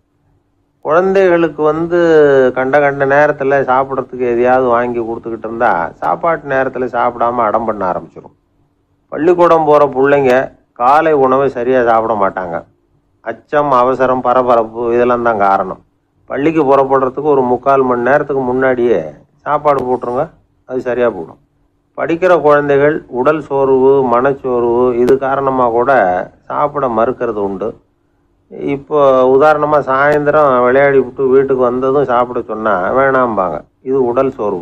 குழந்தைகளுக்கு வந்து கண்ட கண்ட நேரத்தில் சாப்பிட்றதுக்கு எதையாவது வாங்கி கொடுத்துக்கிட்டு இருந்தால் சாப்பாட்டு நேரத்தில் சாப்பிடாமல் அடம் பண்ண ஆரம்பிச்சிடும். பள்ளிக்கூடம் போகிற பிள்ளைங்க காலை உணவை சரியாக சாப்பிட மாட்டாங்க. அச்சம், அவசரம், பரபரப்பு இதெல்லாம் தான் காரணம். பள்ளிக்கு புறப்படுறதுக்கு ஒரு முக்கால் மணி நேரத்துக்கு முன்னாடியே சாப்பாடு போட்டுருங்க, அது சரியாக போடும். படிக்கிற குழந்தைகள் உடல் சோர்வு, மனச்சோர்வு இது காரணமாக கூட சாப்பிட மறுக்கிறது உண்டு. இப்போ உதாரணமாக சாயந்தரம் விளையாடி விட்டு வீட்டுக்கு வந்ததும் சாப்பிட சொன்னால் வேணாம்பாங்க. இது உடல் சோர்வு.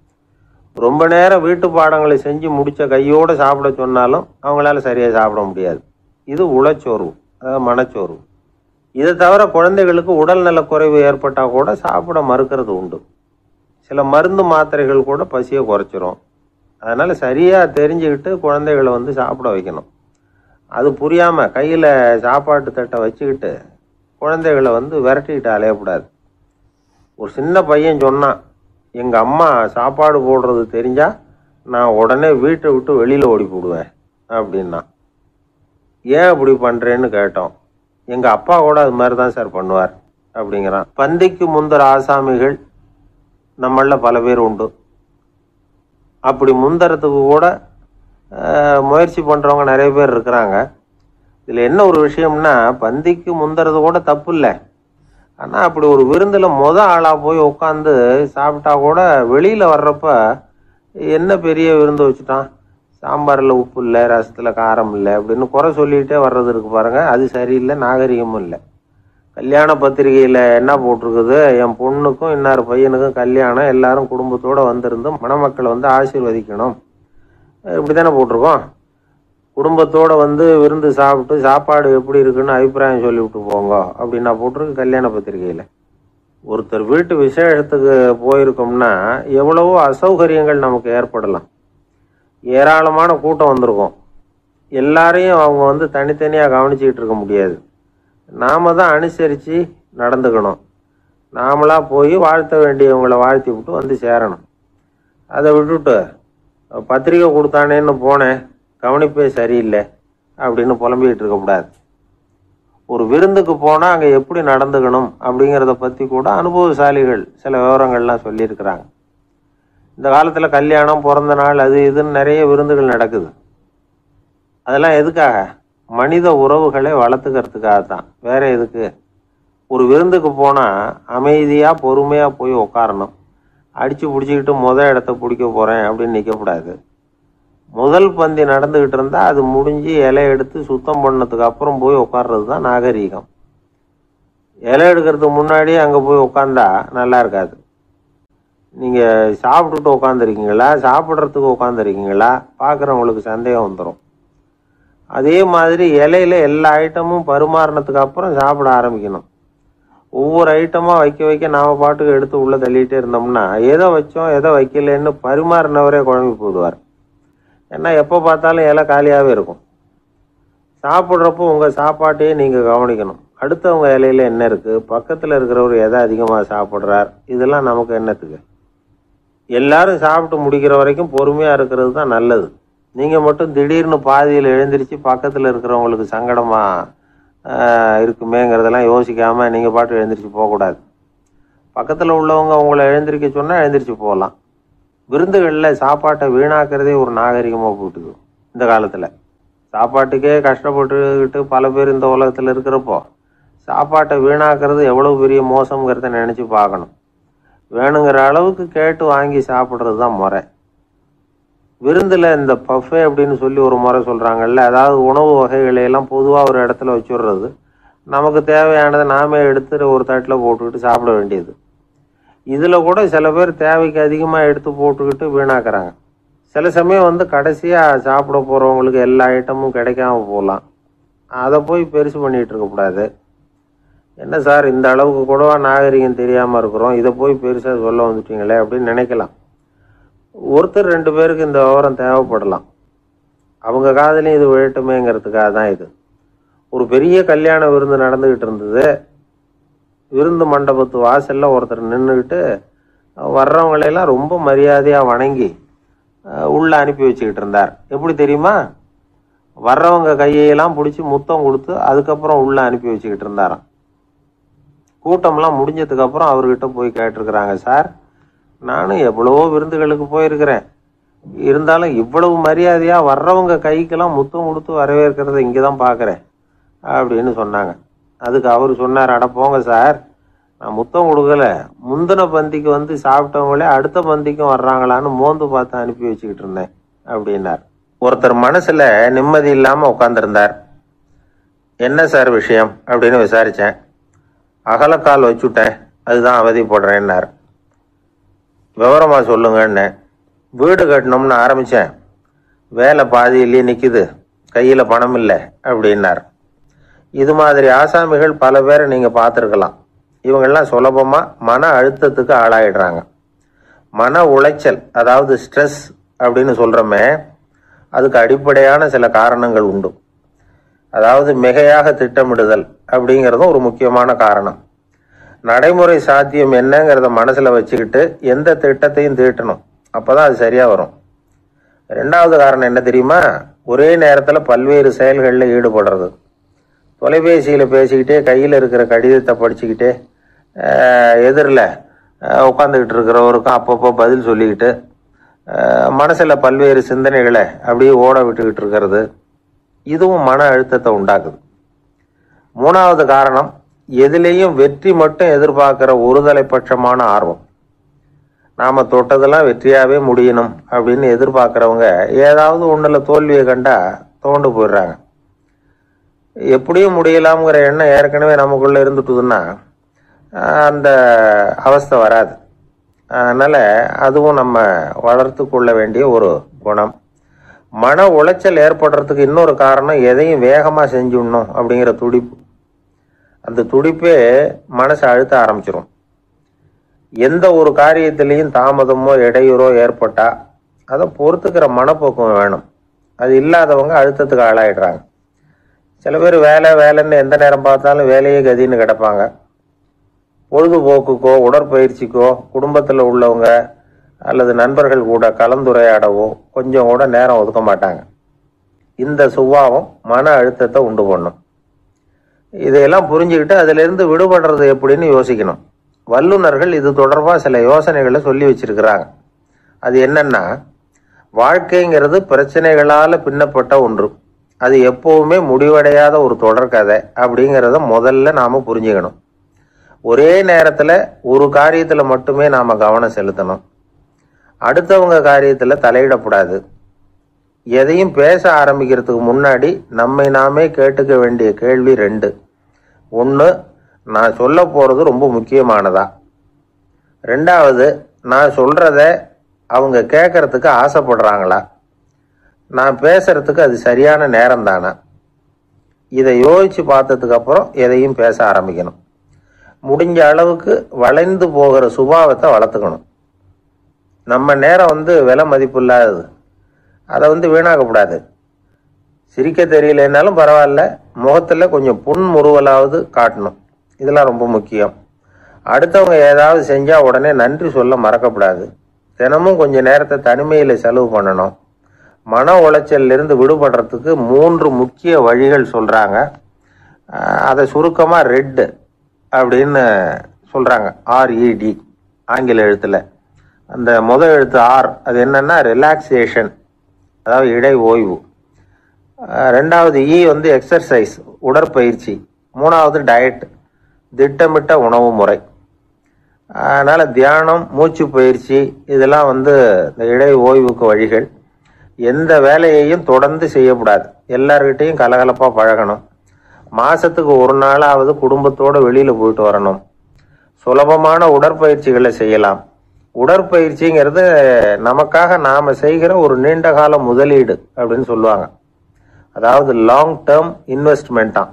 ரொம்ப நேரம் வீட்டு பாடங்களை செஞ்சு முடித்த கையோடு சாப்பிட சொன்னாலும் அவங்களால சரியாக சாப்பிட முடியாது. இது உளச்சோர்வு, அதாவது மனச்சோர்வு. இதை தவிர குழந்தைகளுக்கு உடல் நலக்குறைவு ஏற்பட்டால் கூட சாப்பிட மறுக்கிறது உண்டு. சில மருந்து மாத்திரைகள் கூட பசியை குறைச்சிரும். அதனால் சரியாக தெரிஞ்சுக்கிட்டு குழந்தைகளை வந்து சாப்பிட வைக்கணும். அது புரியாமல் கையில் சாப்பாட்டு தட்டை வச்சுக்கிட்டு குழந்தைகளை வந்து விரட்டிக்கிட்டு அலையக்கூடாது. ஒரு சின்ன பையன் சொன்னான், எங்கள் அம்மா சாப்பாடு போடுறது தெரிஞ்சால் நான் உடனே வீட்டை விட்டு வெளியில் ஓடி போடுவேன் அப்படின்னா. ஏன் அப்படி பண்ணுறேன்னு கேட்டோம். எங்கள் அப்பா கூட அது மாதிரி தான் சார் பண்ணுவார் அப்படிங்கிறான். பந்திக்கு முந்தர ஆசாமிகள் நம்மளில் பல பேர் உண்டு. அப்படி முந்தறதுக்கு கூட முயற்சி பண்ணுறவங்க நிறைய பேர் இருக்கிறாங்க. இதில் என்ன ஒரு விஷயம்னா, பந்திக்கு முந்துறது கூட தப்பு இல்லை. ஆனால் அப்படி ஒரு விருந்தில் மொதல் ஆளாக போய் உட்காந்து சாப்பிட்டா கூட வெளியில் வர்றப்ப என்ன பெரிய விருந்து வச்சுட்டான், சாம்பாரில் உப்பு இல்லை, ரசத்தில் காரம் இல்லை அப்படின்னு குறை சொல்லிகிட்டே வர்றது இருக்கு பாருங்கள், அது சரியில்லை, நாகரிகமும் இல்லை. கல்யாண பத்திரிகையில் என்ன போட்டிருக்குது, என் பொண்ணுக்கும் இன்னார் பையனுக்கும் கல்யாணம், எல்லாரும் குடும்பத்தோடு வந்திருந்து மணமக்களை வந்து ஆசீர்வதிக்கணும், இப்படி தானே போட்டிருக்கோம். குடும்பத்தோடு வந்து விருந்து சாப்பிட்டு சாப்பாடு எப்படி இருக்குன்னு அபிப்பிராயம் சொல்லிவிட்டு போங்க அப்படின்னா போட்டிருக்கு கல்யாண பத்திரிகையில். ஒருத்தர் வீட்டு விசேஷத்துக்கு போயிருக்கோம்னா எவ்வளவோ அசௌகரியங்கள் நமக்கு ஏற்படலாம். ஏராளமான கூட்டம் வந்திருக்கும். எல்லாரையும் அவங்க வந்து தனித்தனியாக கவனிச்சிக்கிட்டு இருக்க முடியாது. நாம் தான் அனுசரித்து நடந்துக்கணும். நாமளாக போய் வாழ்த்த வேண்டியவங்களை வாழ்த்தி விட்டு வந்து சேரணும். அதை விட்டுட்டு பத்திரிக்கை கொடுத்தானேன்னு போனேன், கவனிப்பே சரியில்லை அப்படின்னு புலம்பிக்கிட்டு இருக்கக்கூடாது. ஒரு விருந்துக்கு போனால் அங்கே எப்படி நடந்துக்கணும் அப்படிங்கிறத பற்றி கூட அனுபவசாலிகள் சில விவரங்கள்லாம் சொல்லியிருக்கிறாங்க. இந்த காலத்தில் கல்யாணம், பிறந்த நாள், அது இதுன்னு நிறைய விருந்துகள் நடக்குது. அதெல்லாம் எதுக்காக? மனித உறவுகளை வளர்த்துக்கிறதுக்காக தான், வேற எதுக்கு? ஒரு விருந்துக்கு போனால் அமைதியாக பொறுமையாக போய் உட்காரணும். அடித்து பிடிச்சிக்கிட்டு முதல் இடத்த பிடிக்க போகிறேன் அப்படின்னு நிற்கக்கூடாது. முதல் பந்தி நடந்துக்கிட்டு இருந்தால் அது முடிஞ்சு இலை எடுத்து சுத்தம் பண்ணதுக்கு அப்புறம் போய் உட்கார்றது தான் நாகரீகம். இலை எடுக்கிறதுக்கு முன்னாடி அங்கே போய் உட்காந்தா நல்லா இருக்காது. நீங்கள் சாப்பிட்டுட்டு உட்காந்துருக்கீங்களா, சாப்பிட்றதுக்கு உட்காந்துருக்கீங்களா, பார்க்குறவங்களுக்கு சந்தேகம் வந்துடும். அதே மாதிரி இலையில எல்லா ஐட்டமும் பரிமாறினதுக்கு அப்புறம் சாப்பிட ஆரம்பிக்கணும். ஒவ்வொரு ஐட்டமாக வைக்க வைக்க நாம் பாட்டுக்கு எடுத்து உள்ளே தள்ளிகிட்டே இருந்தோம்னா எதை வச்சோம் எதை வைக்கலன்னு பரிமாறினவரே குழம்பி போயிடுவார். ஏன்னா எப்போ பார்த்தாலும் இலை காலியாகவே இருக்கும். சாப்பிட்றப்போ உங்கள் சாப்பாட்டையே நீங்கள் கவனிக்கணும். அடுத்தவங்க இலையில என்ன இருக்குது, பக்கத்தில் இருக்கிறவர் எதை அதிகமாக சாப்பிட்றார், இதெல்லாம் நமக்கு என்னத்துக்கு? எல்லாரும் சாப்பிட்டு முடிக்கிற வரைக்கும் பொறுமையாக இருக்கிறது தான் நல்லது. நீங்கள் மட்டும் திடீர்னு பாதியில் எழுந்திரிச்சு பக்கத்தில் இருக்கிறவங்களுக்கு சங்கடமாக இருக்குமேங்கிறதெல்லாம் யோசிக்காமல் நீங்கள் பாட்டு எழுந்திரிச்சு போகக்கூடாது. பக்கத்தில் உள்ளவங்க உங்களை எழுந்திரிக்க சொன்னால் எழுந்திரிச்சு போகலாம். விருந்துகளில் சாப்பாட்டை வீணாக்கிறதே ஒரு நாகரிகமாக போட்டுது. இந்த காலத்தில் சாப்பாட்டுக்கே கஷ்டப்பட்டுக்கிட்டு பல பேர் இந்த உலகத்தில் இருக்கிறப்போ சாப்பாட்டை வீணாக்கிறது எவ்வளோ பெரிய மோசங்கிறத நினச்சி பார்க்கணும். வேணுங்கிற அளவுக்கு கேட்டு வாங்கி சாப்பிட்றது தான் முறை. விருந்தில் இந்த பஃபே அப்படின்னு சொல்லி ஒரு முறை சொல்கிறாங்கல்ல, அதாவது உணவு வகைகளையெல்லாம் பொதுவாக ஒரு இடத்துல வச்சுடுறது, நமக்கு தேவையானதை நாமே எடுத்து ஒரு தட்டில் போட்டுக்கிட்டு சாப்பிட வேண்டியது. இதில் கூட சில பேர் தேவைக்கு அதிகமாக எடுத்து போட்டுக்கிட்டு வீணாக்குறாங்க. சில சமயம் வந்து கடைசியாக சாப்பிட போகிறவங்களுக்கு எல்லா ஐட்டமும் கிடைக்காம போகலாம். அதை போய் பெருசு பண்ணிகிட்டு இருக்கக்கூடாது. என்ன சார் இந்த அளவுக்கு கூடவா நாகரிகம் தெரியாமல் இருக்கிறோம், இதை போய் பெருசாக சொல்ல வந்துட்டீங்களே அப்படின்னு நினைக்கலாம். ஒருத்தர் ரெண்டு பேருக்கு இந்த விவரம் தேவைப்படலாம். அவங்க காதலையும் இது விழட்டுமேங்கிறதுக்காக தான் இது. ஒரு பெரிய கல்யாண விருந்து நடந்துக்கிட்டு இருந்தது. விருந்து மண்டபத்து வாசலில் ஒருத்தர் நின்றுக்கிட்டு வர்றவங்களையெல்லாம் ரொம்ப மரியாதையாக வணங்கி உள்ளே அனுப்பி வச்சுக்கிட்டு இருந்தார். எப்படி தெரியுமா? வர்றவங்க கையெல்லாம் பிடிச்சி முத்தம் கொடுத்து அதுக்கப்புறம் உள்ளே அனுப்பி வச்சுக்கிட்டு இருந்தாராம். கூட்டம்லாம் முடிஞ்சதுக்கப்புறம் அவர்கிட்ட போய் கேட்டிருக்கிறாங்க, சார் நானும் எவ்வளவோ விருந்துகளுக்கு போயிருக்கிறேன், இருந்தாலும் இவ்வளவு மரியாதையாக வர்றவங்க கைக்கெல்லாம் முத்தம் கொடுத்து வரவேற்கிறத இங்கே தான் பார்க்குறேன் அப்படின்னு சொன்னாங்க. அதுக்கு அவர் சொன்னார், அட போங்க சார், நான் முத்தம் கொடுக்கல, முந்தின பந்திக்கு வந்து சாப்பிட்டவங்களே அடுத்த பந்திக்கும் வர்றாங்களான்னு மோந்து பார்த்து அனுப்பி வச்சுக்கிட்டு இருந்தேன் அப்படின்னார். ஒருத்தர் மனசில் நிம்மதி இல்லாமல் உட்காந்துருந்தார். என்ன சார் விஷயம் அப்படின்னு விசாரித்தேன். அகலக்கால் வச்சுட்டேன், அதுதான் அவதிப்படுறேன்னார். விவரமாக சொல்லுங்கன்னு. வீடு கட்டணும்னு ஆரம்பித்தேன், வேலை பாதியிலேயே நிற்குது, கையில் பணம் இல்லை அப்படின்னார். இது மாதிரி ஆசாமிகள் பல பேரை நீங்கள் பார்த்துருக்கலாம். இவங்கெல்லாம் சுலபமாக மன அழுத்தத்துக்கு ஆளாயிடுறாங்க. மன உளைச்சல், அதாவது ஸ்ட்ரெஸ் அப்படின்னு சொல்கிறோமே, அதுக்கு அடிப்படையான சில காரணங்கள் உண்டு. அதாவது மிகையாக திட்டமிடுதல் அப்படிங்கிறதும் ஒரு முக்கியமான காரணம். நடைமுறை சாத்தியம் என்னங்கிறத மனசில் வச்சுக்கிட்டு எந்த திட்டத்தையும் தீட்டணும், அப்போ தான் அது சரியாக வரும். ரெண்டாவது காரணம் என்ன தெரியுமா? ஒரே நேரத்தில் பல்வேறு செயல்களில் ஈடுபடுறது. தொலைபேசியில் பேசிக்கிட்டே கையில் இருக்கிற கடிதத்தை படிச்சுக்கிட்டே எதிரில் உட்காந்துக்கிட்டு இருக்கிறவருக்கும் அப்பப்போ பதில் சொல்லிக்கிட்டு மனசில் பல்வேறு சிந்தனைகளை அப்படியே ஓட விட்டுக்கிட்டு இருக்கிறது, இதுவும் மன அழுத்தத்தை உண்டாக்குது. மூணாவது காரணம், எதுலேயும் வெற்றி மட்டும் எதிர்பார்க்குற ஒருதலை பட்சமான ஆர்வம். நாம் தொட்டதெல்லாம் வெற்றியாகவே முடியணும் அப்படின்னு எதிர்பார்க்குறவங்க ஏதாவது ஒன்றில் தோல்வியை கண்டா தோண்டு போயிடுறாங்க. எப்படியும் முடியலாம்ங்கிற எண்ணம் ஏற்கனவே நமக்குள்ளே இருந்துட்டுதுன்னா அந்த அவஸ்தை வராது. அதனால் அதுவும் நம்ம வளர்த்து கொள்ள வேண்டிய ஒரு குணம். மன உளைச்சல் ஏற்படுறதுக்கு இன்னொரு காரணம், எதையும் வேகமாக செஞ்சுடணும் அப்படிங்கிற துடிப்பு. அந்த துடிப்பே மனசை அழுத்த ஆரம்பிச்சிடும். எந்த ஒரு காரியத்திலையும் தாமதமோ இடையூறோ ஏற்பட்டால் அதை பொறுத்துக்கிற மனப்போக்கம் வேணும். அது இல்லாதவங்க அழுத்தத்துக்கு ஆளாயிடுறாங்க. சில பேர் வேலை வேலைன்னு எந்த நேரம் பார்த்தாலும் வேலையே கதின்னு கிடப்பாங்க. பொழுதுபோக்குக்கோ உடற்பயிற்சிக்கோ குடும்பத்தில் உள்ளவங்க அல்லது நண்பர்கள் கூட கலந்துரையாடவோ கொஞ்சம் கூட நேரம் ஒதுக்க மாட்டாங்க. இந்த சுபாவம் மன அழுத்தத்தை உண்டு பண்ணும். இதையெல்லாம் புரிஞ்சுக்கிட்டு அதிலிருந்து விடுபடுறது எப்படின்னு யோசிக்கணும். வல்லுநர்கள் இது தொடர்பாக சில யோசனைகளை சொல்லி வச்சிருக்கிறாங்க. அது என்னன்னா, வாழ்க்கைங்கிறது பிரச்சனைகளால் பின்னப்பட்ட ஒன்று. அது எப்பவுமே முடிவடையாத ஒரு தொடர்கதை அப்படிங்கிறத முதல்ல நாம் புரிஞ்சுக்கணும். ஒரே நேரத்தில் ஒரு காரியத்தில் மட்டுமே நாம் கவனம் செலுத்தணும். அடுத்தவங்க காரியத்தில் தலையிடக்கூடாது. எதையும் பேச ஆரம்பிக்கிறதுக்கு முன்னாடி நம்மை நாமே கேட்டுக்க வேண்டிய கேள்வி ரெண்டு. ஒன்று, நான் சொல்ல போகிறது ரொம்ப முக்கியமானதா? ரெண்டாவது, நான் சொல்கிறத அவங்க கேட்கறதுக்கு ஆசைப்படுறாங்களா? நான் பேசுறதுக்கு அது சரியான நேரம் தானா? இதை யோசித்து பார்த்ததுக்கு அப்புறம் எதையும் பேச ஆரம்பிக்கணும். முடிஞ்ச அளவுக்கு வளைந்து போகிற சுபாவத்தை வளர்த்துக்கணும். நம்ம நேரம் வந்து விலை மதிப்பு இல்லாதது. அதை வந்து வீணாக்கக்கூடாது. சிரிக்க தெரியலனாலும் பரவாயில்ல, முகத்தில் கொஞ்சம் புன்முறுவலாவது காட்டணும். இதெல்லாம் ரொம்ப முக்கியம். அடுத்தவங்க ஏதாவது செஞ்சால் உடனே நன்றி சொல்ல மறக்கக்கூடாது. தினமும் கொஞ்சம் நேரத்தை தனிமையில் செலவு பண்ணணும். மன உளைச்சலிருந்து விடுபடுறதுக்கு மூன்று முக்கிய வழிகள் சொல்கிறாங்க. அதை சுருக்கமாக ரெட் அப்படின்னு சொல்கிறாங்க. ஆர்இடி ஆங்கில எழுத்தில். அந்த முதல் எழுத்து ஆர், அது என்னென்னா ரிலாக்ஸேஷன், அதாவது இடை ஓய்வு. ரெண்டாவது இ வந்து எக்ஸர்சைஸ், உடற்பயிற்சி. மூணாவது டயட், திட்டமிட்ட உணவு முறை. அதனால் தியானம், மூச்சு பயிற்சி இதெல்லாம் வந்து இந்த இடை ஓய்வுக்கு வழிகள். எந்த வேலையையும் தொடர்ந்து செய்யக்கூடாது. எல்லார்கிட்டையும் கலகலப்பாக பழகணும். மாதத்துக்கு ஒரு நாளாவது குடும்பத்தோடு வெளியில் போயிட்டு வரணும். சுலபமான உடற்பயிற்சிகளை செய்யலாம். உடற்பயிற்சிங்கிறது நமக்காக நாம் செய்கிற ஒரு நீண்ட கால முதலீடு அப்படின்னு சொல்லுவாங்க. அதாவது லாங் டேர்ம் இன்வெஸ்ட்மெண்ட்டாம்.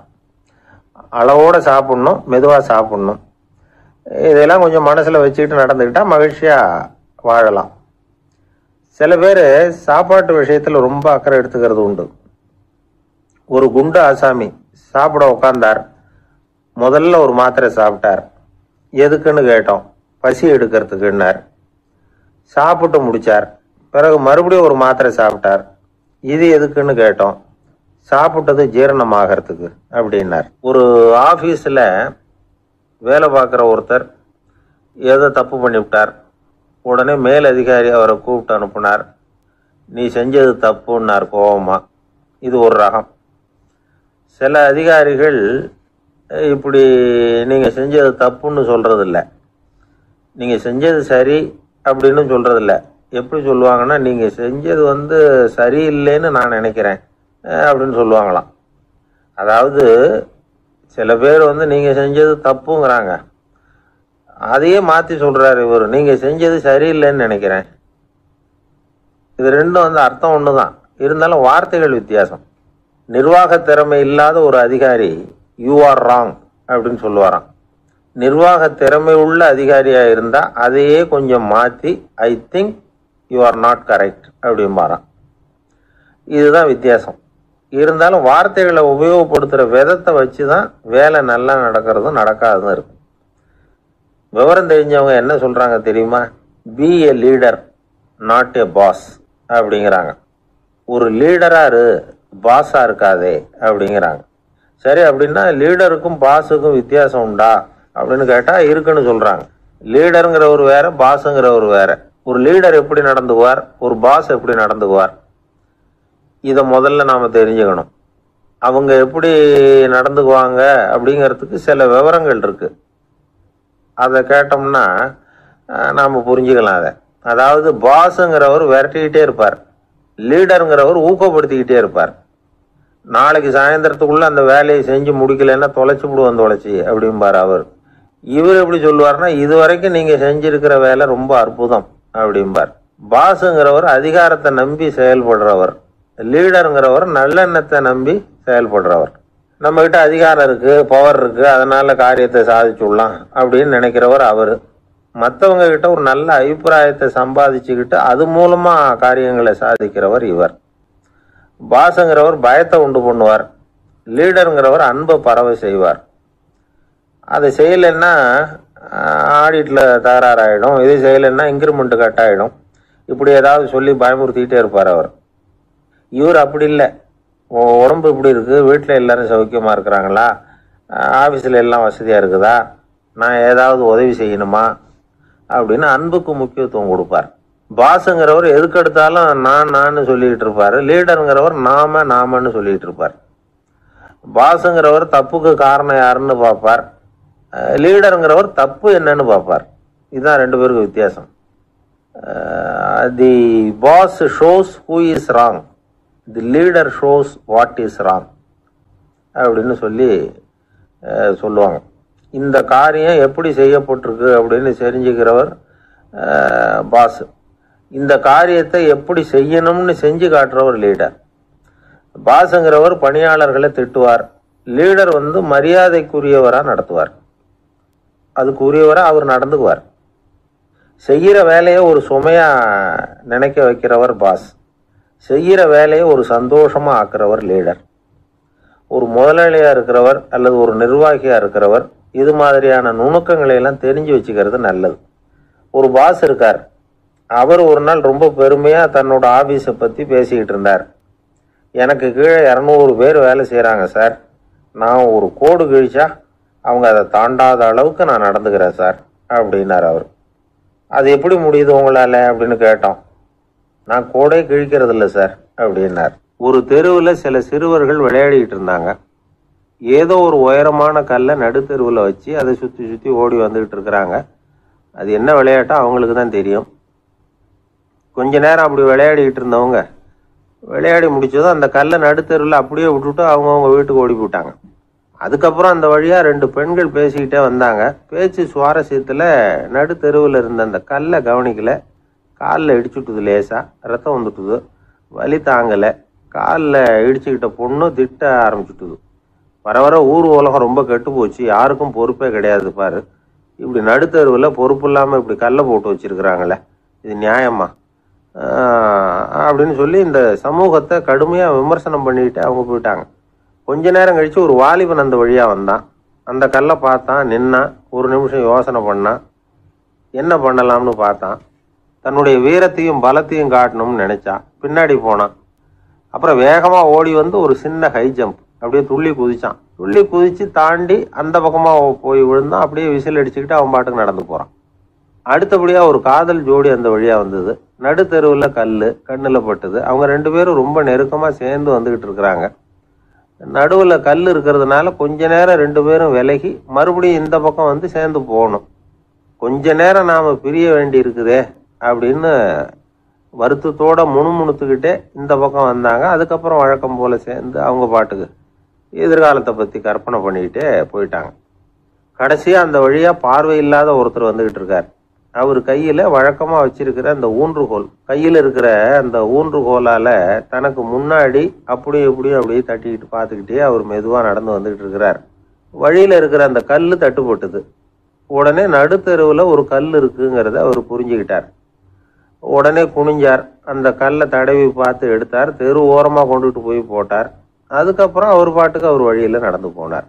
அளவோடு சாப்பிட்ணும், மெதுவாக சாப்பிட்ணும். இதெல்லாம் கொஞ்சம் மனசில் வச்சுக்கிட்டு நடந்துக்கிட்டால் மகிழ்ச்சியாக வாழலாம். சில பேர் சாப்பாட்டு விஷயத்தில் ரொம்ப அக்கறை எடுத்துக்கிறது உண்டு. ஒரு குண்டு ஆசாமி சாப்பிட உட்கார்ந்தார். முதல்ல ஒரு மாத்திரை சாப்பிட்டார். எதுக்குன்னு கேட்டோம். பசி எடுக்கிறதுக்குன்னார். சாப்பிட்டு முடித்தார். பிறகு மறுபடியும் ஒரு மாத்திரை சாப்பிட்டார். இது எதுக்குன்னு கேட்டோம். சாப்பிட்டது ஜீரணமாகறதுக்கு அப்படின்னார். ஒரு ஆஃபீஸில் வேலை பார்க்குற ஒருத்தர் ஏதோ தப்பு பண்ணிவிட்டார். உடனே மேல் அதிகாரி அவரை கூப்பிட்டு அனுப்புனார். நீ செஞ்சது தப்புன்னார் கோபமா. இது ஒரு ரகம். சில அதிகாரிகள் இப்படி நீங்கள் செஞ்சது தப்புன்னு சொல்கிறதில்ல, நீங்கள் செஞ்சது சரி அப்படின்னு சொல்கிறதில்ல. எப்படி சொல்லுவாங்கன்னா, நீங்கள் செஞ்சது வந்து சரியில்லைன்னு நான் நினைக்கிறேன் அப்படின்னு சொல்லுவாங்களாம். அதாவது சில பேர் வந்து நீங்கள் செஞ்சது தப்புங்கிறாங்க. அதையே மாற்றி சொல்கிறாரு இவர், நீங்கள் செஞ்சது சரியில்லைன்னு நினைக்கிறேன். இது ரெண்டும் வந்து அர்த்தம் ஒன்று தான், இருந்தாலும் வார்த்தைகள் வித்தியாசம். நிர்வாக திறமை இல்லாத ஒரு அதிகாரி யூ ஆர் ராங் அப்படின்னு சொல்லுவாராம். நிர்வாக திறமை உள்ள அதிகாரியாக இருந்தால் அதையே கொஞ்சம் மாற்றி I think you are not correct அப்படிம்பாராம். இதுதான் வித்தியாசம். இருந்தாலும் வார்த்தைகளை உபயோகப்படுத்துகிற விதத்தை வச்சு தான் வேலை நல்லா நடக்கிறதும் நடக்காததும் இருக்கும். விவரம் தெரிஞ்சவங்க என்ன சொல்கிறாங்க தெரியுமா? Be a leader not a boss அப்படிங்கிறாங்க. ஒரு லீடராக இரு, பாஸாக இருக்காதே அப்படிங்கிறாங்க. சரி, அப்படின்னா லீடருக்கும் பாஸுக்கும் வித்தியாசம் உண்டா அப்படின்னு கேட்டால் இருக்குன்னு சொல்கிறாங்க. லீடருங்கிறவர் வேற, பாஸுங்கிறவர் வேற. ஒரு லீடர் எப்படி நடந்துக்குவார், ஒரு பாஸ் எப்படி நடந்துக்குவார், இதை முதல்ல நாம் தெரிஞ்சுக்கணும். அவங்க எப்படி நடந்துக்குவாங்க அப்படிங்கிறதுக்கு சில விவரங்கள் இருக்குது. அதை கேட்டோம்னா நாம் புரிஞ்சுக்கலாம் அதை. அதாவது பாஸுங்கிறவர் விரட்டிக்கிட்டே இருப்பார், லீடருங்கிறவர் ஊக்கப்படுத்திக்கிட்டே இருப்பார். நாளைக்கு சாயந்தரத்துக்குள்ளே அந்த வேலையை செஞ்சு முடிக்கலைன்னா தொலைச்சி விடுவோம் தொலைச்சி அப்படிம்பார் அவர். இவர் எப்படி சொல்லுவார்னா, இது வரைக்கும் நீங்கள் செஞ்சுருக்கிற வேலை ரொம்ப அற்புதம் அப்படிம்பார். பாஸுங்கிறவர் அதிகாரத்தை நம்பி செயல்படுறவர், லீடருங்கிறவர் நல்லெண்ணத்தை நம்பி செயல்படுறவர். நம்மகிட்ட அதிகாரம் இருக்குது, பவர் இருக்குது, அதனால் காரியத்தை சாதிச்சுடலாம் அப்படின்னு நினைக்கிறவர் அவர். மற்றவங்க கிட்ட ஒரு நல்ல அபிப்பிராயத்தை சம்பாதிச்சுக்கிட்டு அது மூலமாக காரியங்களை சாதிக்கிறவர் இவர். பாஸுங்கிறவர் பயத்தை உண்டு பண்ணுவார், லீடருங்கிறவர் அன்பை பரவ செய்வார். அதை செய்யலைன்னா ஆடிட்டில் தகராறாயிடும், இது செய்யலைன்னா இன்க்ரிமெண்ட்டு கட் ஆகிடும், இப்படி ஏதாவது சொல்லி பயமுறுத்திக்கிட்டே இருப்பார் அவர். இவர் அப்படி இல்லை. உடம்பு இப்படி இருக்குது, வீட்டில் எல்லோரும் சௌக்கியமாக இருக்கிறாங்களா, ஆஃபீஸில் எல்லாம் வசதியாக இருக்குதா, நான் ஏதாவது உதவி செய்யணுமா அப்படின்னு அன்புக்கு முக்கியத்துவம் கொடுப்பார். பாஸுங்கிறவர் எதுக்கு எடுத்தாலும் நான் நான் சொல்லிட்டு இருப்பாரு. லீடருங்கிறவர் நாம நாமன்னு சொல்லிட்டு இருப்பார். பாஸுங்கிறவர் தப்புக்கு காரணம் யாருன்னு பார்ப்பார். லீடருங்கிறவர் தப்பு என்னன்னு பார்ப்பார். இதுதான் ரெண்டு பேருக்கு வித்தியாசம். The boss shows who is wrong, the leader shows what is wrong அப்படின்னு சொல்லி சொல்லுவாங்க. இந்த காரியம் எப்படி செய்யப்பட்டிருக்கு அப்படின்னு தெரிஞ்சுக்கிறவர் பாஸ். இந்த காரியத்தை எப்படி செய்யணும்னு செஞ்சு காட்டுறவர் லீடர். பாஸுங்கிறவர் பணியாளர்களை திட்டுவார். லீடர் வந்து மரியாதைக்குரியவராக நடத்துவார். அதுக்குரியவராக அவர் நடந்துக்குவார். செய்கிற வேலையை ஒரு சுமையாக நினைக்க வைக்கிறவர் பாஸ். செய்கிற வேலையை ஒரு சந்தோஷமாக ஆக்குறவர் லீடர். ஒரு முதலாளியாக இருக்கிறவர் அல்லது ஒரு நிர்வாகியாக இருக்கிறவர் இது மாதிரியான நுணுக்கங்களை எல்லாம் தெரிஞ்சு வச்சுக்கிறது நல்லது. ஒரு பாஸ் இருக்கார். அவர் ஒரு நாள் ரொம்ப பெருமையாக தன்னோட ஆஃபீஸை பற்றி பேசிக்கிட்டு இருந்தார். எனக்கு கீழே இரநூறு பேர் வேலை செய்கிறாங்க சார். நான் ஒரு கோடு கிழிச்சா அவங்க அதை தாண்டாத அளவுக்கு நான் நடந்துக்கிறேன் சார் அப்படின்னார் அவர். அது எப்படி முடியுது உங்களால் அப்படின்னு கேட்டோம். நான் கோடே கிழிக்கிறது இல்லை சார் அப்படின்னார். ஒரு தெருவில் சில சிறுவர்கள் விளையாடிக்கிட்டு இருந்தாங்க. ஏதோ ஒரு உயரமான கல்லை நடுத்தெருவில் வச்சு அதை சுற்றி சுற்றி ஓடி வந்துக்கிட்டு இருக்கிறாங்க. அது என்ன விளையாட்டோ அவங்களுக்கு தான் தெரியும். கொஞ்ச நேரம் அப்படி விளையாடிக்கிட்டு இருந்தவங்க விளையாடி முடிச்சதும் அந்த கல்லை நடுத்தெருவில் அப்படியே விட்டுட்டு அவங்கவுங்க வீட்டுக்கு ஓடி போட்டாங்க. அதுக்கப்புறம் அந்த வழியாக ரெண்டு பெண்கள் பேசிக்கிட்டே வந்தாங்க. பேச்சு சுவாரஸ்யத்தில் நடுத்தெருவில் இருந்த அந்த கல்லை கவனிக்கலை. காலில் இடிச்சுட்டுது, லேசாக ரத்தம் வந்துட்டுது, வலி தாங்கலை. காலில் இடிச்சுக்கிட்ட பொண்ணு திட்ட ஆரம்பிச்சுட்டுது. வர வர ஊர் உலகம் ரொம்ப கெட்டு போச்சு, யாருக்கும் பொறுப்பே கிடையாது பாரு, இப்படி நடுத்தருவில் பொறுப்பு இல்லாமல் இப்படி கல்லை போட்டு வச்சிருக்கிறாங்களே, இது நியாயமா அப்படின்னு சொல்லி இந்த சமூகத்தை கடுமையாக விமர்சனம் பண்ணிக்கிட்டு அவங்க போயிட்டாங்க. கொஞ்ச நேரம் கழித்து ஒரு வாலிபன் அந்த வழியாக வந்தான். அந்த கல்லை பார்த்தான், நின்னான், ஒரு நிமிஷம் யோசனை பண்ணான், என்ன பண்ணலாம்னு பார்த்தான். தன்னுடைய வீரத்தையும் பலத்தையும் காட்டணும்னு நினச்சான். பின்னாடி போனான். அப்புறம் வேகமாக ஓடி வந்து ஒரு சின்ன ஹை ஜம்ப் அப்படியே துள்ளி குதிச்சான். துள்ளி குதித்து தாண்டி அந்த பக்கமாக போய் விழுந்தான். அப்படியே விசில் அடிச்சுக்கிட்டு அவன் பாட்டுக்கு நடந்து போகிறான். அடுத்தபடியாக ஒரு காதல் ஜோடி அந்த வழியாக வந்தது. நடுத்தெருவில் கல் கண்ணில் பட்டுது. அவங்க ரெண்டு பேரும் ரொம்ப நெருக்கமாக சேர்ந்து வந்துக்கிட்டு இருக்கிறாங்க. நடுவில் கல் இருக்கிறதுனால கொஞ்ச நேரம் ரெண்டு பேரும் விலகி மறுபடியும் இந்த பக்கம் வந்து சேர்ந்து போகணும். கொஞ்ச நேரம் நாம் பிரிய வேண்டி இருக்குதே அப்படின்னு வருத்தத்தோட முணுமுணுத்துக்கிட்டே இந்த பக்கம் வந்தாங்க. அதுக்கப்புறம் வழக்கம் போல் சேர்ந்து அவங்க பாட்டுக்கு எதிர்காலத்தை பற்றி கற்பனை பண்ணிக்கிட்டே போயிட்டாங்க. கடைசியாக அந்த வழியாக பார்வை இல்லாத ஒருத்தர் வந்துக்கிட்டு இருக்கார். அவர் கையில் வழக்கமாக வச்சிருக்கிற அந்த ஊன்றுகோல், கையில் இருக்கிற அந்த ஊன்றுகோலால் தனக்கு முன்னாடி அப்படியே இப்படியும் அப்படியே தட்டிக்கிட்டு பார்த்துக்கிட்டே அவர் மெதுவாக நடந்து வந்துக்கிட்டு இருக்கிறார். வழியில் இருக்கிற அந்த கல் தட்டுப்பட்டுது. உடனே நடுத்தெருவில் ஒரு கல் இருக்குங்கிறத அவர் புரிஞ்சுக்கிட்டார். உடனே குனிஞ்சார். அந்த கல்லை தடவி பார்த்து எடுத்தார். தெரு ஓரமாக கொண்டுட்டு போய் போட்டார். அதுக்கப்புறம் அவர் பாட்டுக்கு அவர் வழியில் நடந்து போனார்.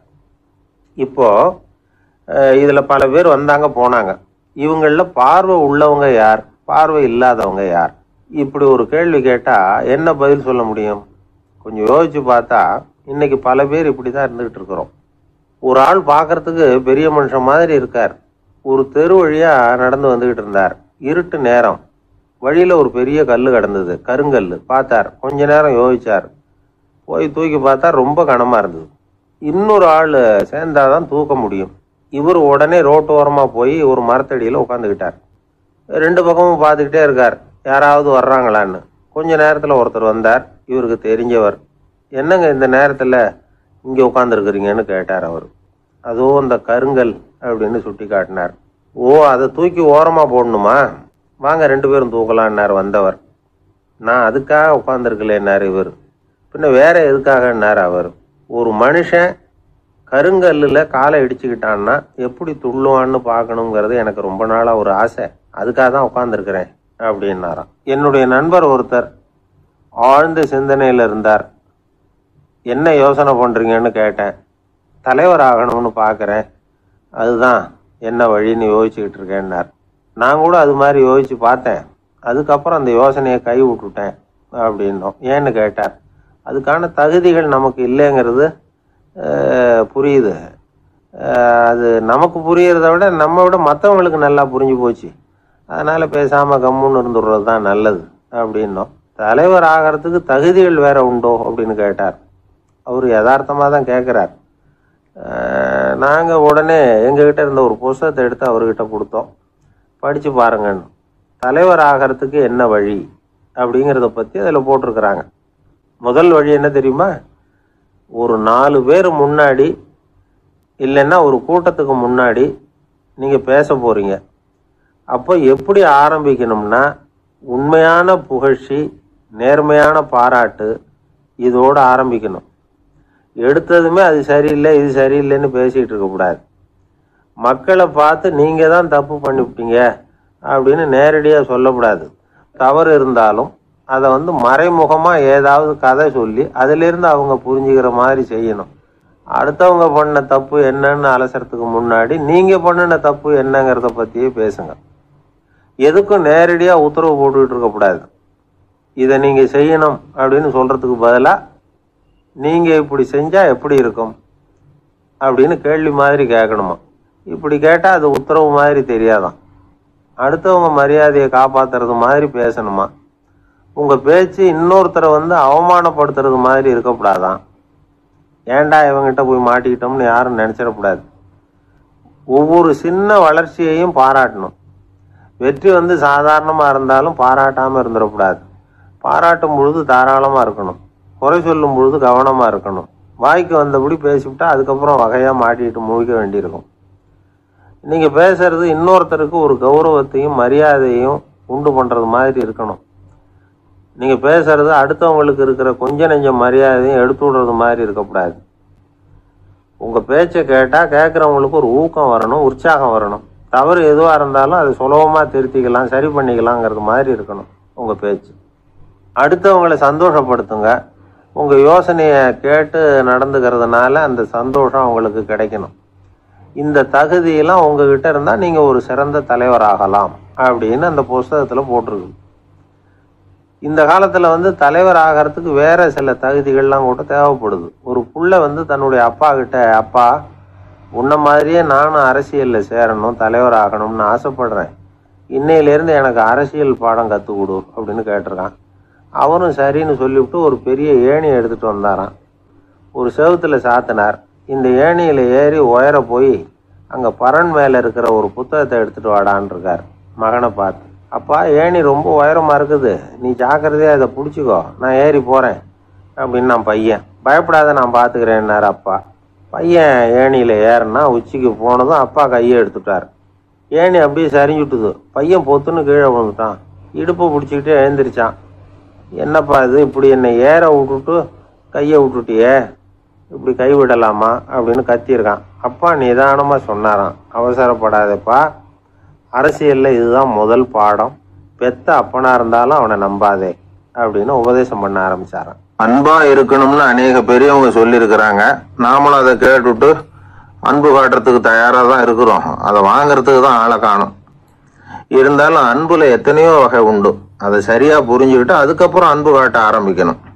இப்போது இதில் பல பேர் வந்தாங்க போனாங்க. இவங்களில் பார்வை உள்ளவங்க யார், பார்வை இல்லாதவங்க யார்? இப்படி ஒரு கேள்வி கேட்டால் என்ன பதில் சொல்ல முடியும்? கொஞ்சம் யோசிச்சு பார்த்தா இன்னைக்கு பல பேர் இப்படி தான் இருந்துகிட்டு இருக்கிறோம். ஒரு ஆள் பார்க்கறதுக்கு பெரிய மனுஷன் மாதிரி இருக்கார். ஒரு தெரு வழியாக நடந்து வந்துக்கிட்டு இருந்தார். இருட்டு நேரம். வழியில் ஒரு பெரிய கல் கிடந்தது, கருங்கல். பார்த்தார். கொஞ்ச நேரம் யோசிச்சார். போய் தூக்கி பார்த்தா ரொம்ப கனமாக இருந்தது. இன்னொரு ஆள் சேர்ந்தாதான் தூக்க முடியும். இவர் உடனே ரோட்டோரமாக போய் ஒரு மரத்தடியில் உட்காந்துக்கிட்டார். ரெண்டு பக்கமும் பார்த்துக்கிட்டே இருக்கார், யாராவது வர்றாங்களான்னு. கொஞ்ச நேரத்தில் ஒருத்தர் வந்தார். இவருக்கு தெரிஞ்சவர். என்னங்க இந்த நேரத்தில் இங்கே உட்காந்துருக்குறீங்கன்னு கேட்டார் அவர். அதுவும் அந்த கருங்கல் அப்படின்னு சுட்டி காட்டினார். ஓ, அதை தூக்கி ஓரமாக போடணுமா? வாங்க ரெண்டு பேரும் தூக்கலான்னார் வந்தவர். நான் அதுக்காக உட்காந்துருக்கலேன்னார் இவர். பின்ன வேற எதுக்காகன்னார் அவர். ஒரு மனுஷன் கருங்கல்லில் காலை இடிச்சுக்கிட்டான்னா எப்படி துள்ளுவான்னு பார்க்கணுங்கிறது எனக்கு ரொம்ப நாளாக ஒரு ஆசை. அதுக்காக தான் உட்காந்துருக்கிறேன் அப்படின்னாராம். என்னுடைய நண்பர் ஒருத்தர் ஆழ்ந்த சிந்தனையில் இருந்தார். என்ன யோசனை பண்ணுறீங்கன்னு கேட்டேன். தலைவர் ஆகணும்னு பார்க்குறேன், அதுதான் என்ன வழின்னு யோசிச்சுக்கிட்டு இருக்கேன்னார். நான் கூட அது மாதிரி யோசித்து பார்த்தேன். அதுக்கப்புறம் அந்த யோசனையை கை விட்டுட்டேன் அப்படின்னோம். ஏன்னு கேட்டார். அதுக்கான தகுதிகள் நமக்கு இல்லைங்கிறது புரியுது. அது நமக்கு புரியறத விட நம்ம விட மற்றவங்களுக்கு நல்லா புரிஞ்சு போச்சு. அதனால் பேசாமல் கம்முன்னு இருந்துடுறது தான் நல்லது அப்படின்னோம். தலைவர் ஆகிறதுக்கு தகுதிகள் வேற உண்டோ அப்படின்னு கேட்டார். அவர் யதார்த்தமாக தான் கேட்குறார். நாங்கள் உடனே எங்ககிட்ட இருந்த ஒரு புஸ்தகத்தை எடுத்து அவர்கிட்ட கொடுத்தோம். படித்து பாருங்கன்னு. தலைவர் ஆகிறதுக்கு என்ன வழி அப்படிங்கிறத பற்றி அதில் போட்டிருக்கிறாங்க. முதல் வழி என்ன தெரியுமா? ஒரு நாலு பேர் முன்னாடி இல்லைன்னா ஒரு கூட்டத்துக்கு முன்னாடி நீங்கள் பேச போகிறீங்க. அப்போ எப்படி ஆரம்பிக்கணும்னா, உண்மையான புகழ்ச்சி, நேர்மையான பாராட்டு இதோடு ஆரம்பிக்கணும். எடுத்ததுமே அது சரியில்லை இது சரியில்லைன்னு பேசிகிட்டு இருக்கக்கூடாது. மக்களை பார்த்து நீங்கள் தான் தப்பு பண்ணிவிட்டீங்க அப்படின்னு நேரடியாக சொல்லக்கூடாது. தவறு இருந்தாலும் அதை வந்து மறைமுகமாக ஏதாவது கதை சொல்லி அதிலிருந்து அவங்க புரிஞ்சுக்கிற மாதிரி செய்யணும். அடுத்தவங்க பண்ண தப்பு என்னன்னு அலசறதுக்கு முன்னாடி நீங்கள் பண்ணின தப்பு என்னங்கிறத பற்றியே பேசுங்க. எதுக்கும் நேரடியாக உத்தரவு போட்டுக்கிட்டு இருக்கக்கூடாது. இதை நீங்கள் செய்யணும் அப்படின்னு சொல்கிறதுக்கு பதிலாக நீங்கள் இப்படி செஞ்சால் எப்படி இருக்கும் அப்படின்னு கேள்வி மாதிரி கேட்கணுமா. இப்படி கேட்டால் அது உத்தரவு மாதிரி தெரியாதான். அடுத்தவங்க மரியாதையை காப்பாற்றுறது மாதிரி பேசணுமா. உங்கள் பேச்சு இன்னொருத்தரை வந்து அவமானப்படுத்துறது மாதிரி இருக்கக்கூடாதான். ஏண்டா இவங்கிட்ட போய் மாட்டிக்கிட்டோம்னு யாரும் நினச்சிடக்கூடாது. ஒவ்வொரு சின்ன வளர்ச்சியையும் பாராட்டணும். வெற்றி வந்து சாதாரணமாக இருந்தாலும் பாராட்டாமல் இருந்துடக்கூடாது. பாராட்டும் பொழுது தாராளமாக இருக்கணும். குறை சொல்லும் பொழுது கவனமாக இருக்கணும். வாய்க்கு வந்தபடி பேசிவிட்டா அதுக்கப்புறம் வகையாக மாட்டிக்கிட்டு முழிக்க வேண்டியிருக்கும். நீங்கள் பேசுறது இன்னொருத்தருக்கு ஒரு கௌரவத்தையும் மரியாதையும் உண்டு பண்ணுறது மாதிரி இருக்கணும். நீங்கள் பேசுறது அடுத்தவங்களுக்கு இருக்கிற கொஞ்ச நெஞ்ச மரியாதையும் எடுத்து விடுறது மாதிரி இருக்கக்கூடாது. உங்கள் பேச்சை கேட்டால் கேட்குறவங்களுக்கு ஒரு ஊக்கம் வரணும், உற்சாகம் வரணும். தவறு எதுவாக இருந்தாலும் அதை சுலபமாக திருத்திக்கலாம், சரி பண்ணிக்கலாங்கிறது மாதிரி இருக்கணும் உங்கள் பேச்சு. அடுத்தவங்களை சந்தோஷப்படுத்துங்க. உங்கள் யோசனையை கேட்டு நடந்துக்கிறதுனால அந்த சந்தோஷம் அவங்களுக்கு கிடைக்கணும். இந்த தகுதியெல்லாம் உங்ககிட்ட இருந்தால் நீங்கள் ஒரு சிறந்த தலைவராகலாம் அப்படின்னு அந்த புஸ்தகத்தில் போட்டிருக்கு. இந்த காலத்தில் வந்து தலைவர் ஆகிறதுக்கு வேறு சில தகுதிகள்லாம் கூட தேவைப்படுது. ஒரு புள்ள வந்து தன்னுடைய அப்பா கிட்ட, அப்பா உன்ன மாதிரியே நானும் அரசியலில் சேரணும், தலைவர் ஆகணும்னு ஆசைப்படுறேன், இன்னையிலேருந்து எனக்கு அரசியல் பாடம் கற்றுக் கொடு அப்படின்னு கேட்டிருக்கான். அவரும் சரின்னு சொல்லிவிட்டு ஒரு பெரிய ஏணியை எடுத்துகிட்டு வந்தாரான். ஒரு செவுத்தில் சாத்தினார். இந்த ஏணியில் ஏறி உயர போய் அங்கே பரன் மேலே இருக்கிற ஒரு புத்தகத்தை எடுத்துகிட்டு வாடான் இருக்கார். மகனை பார்த்து, அப்பா ஏணி ரொம்ப உயரமாக இருக்குது, நீ ஜாக்கிரதையாக அதை பிடிச்சிக்கோ, நான் ஏறி போகிறேன் அப்படின்னு நான் பையன். பயப்படாத, நான் பார்த்துக்கிறேன்னார் அப்பா. பையன் ஏணியில் ஏறினா உச்சிக்கு போனதும் அப்பா கையை எடுத்துட்டார். ஏணி அப்படியே சரிஞ்சுட்டுது. பையன் பொத்துன்னு கீழே விழுந்துட்டான். இடுப்பை பிடிச்சிக்கிட்டு எழுந்திரிச்சான். என்னப்பா இது, இப்படி என்னை ஏற விட்டுட்டு கையை விட்டுட்டியே, இப்படி கை விடலாமா அப்படின்னு கத்தியிருக்கான். அப்பா நிதானமாக சொன்னாராம், அவசரப்படாதப்பா, அரசியலில் இதுதான் முதல் பாடம், பெத்த அப்பனாக இருந்தாலும் அவனை நம்பாதே அப்படின்னு உபதேசம் பண்ண ஆரம்பிச்சாரான். அன்பா இருக்கணும்னு அநேக பெரியவங்க சொல்லியிருக்கிறாங்க. நாமளும் அதை கேட்டுவிட்டு அன்பு காட்டுறதுக்கு தயாராக தான் இருக்கிறோம். அதை வாங்கிறதுக்கு தான் ஆளை காணும். இருந்தாலும் அன்புல எத்தனையோ வகை உண்டு. அதை சரியாக புரிஞ்சுக்கிட்டு அதுக்கப்புறம் அன்பு காட்ட ஆரம்பிக்கணும்.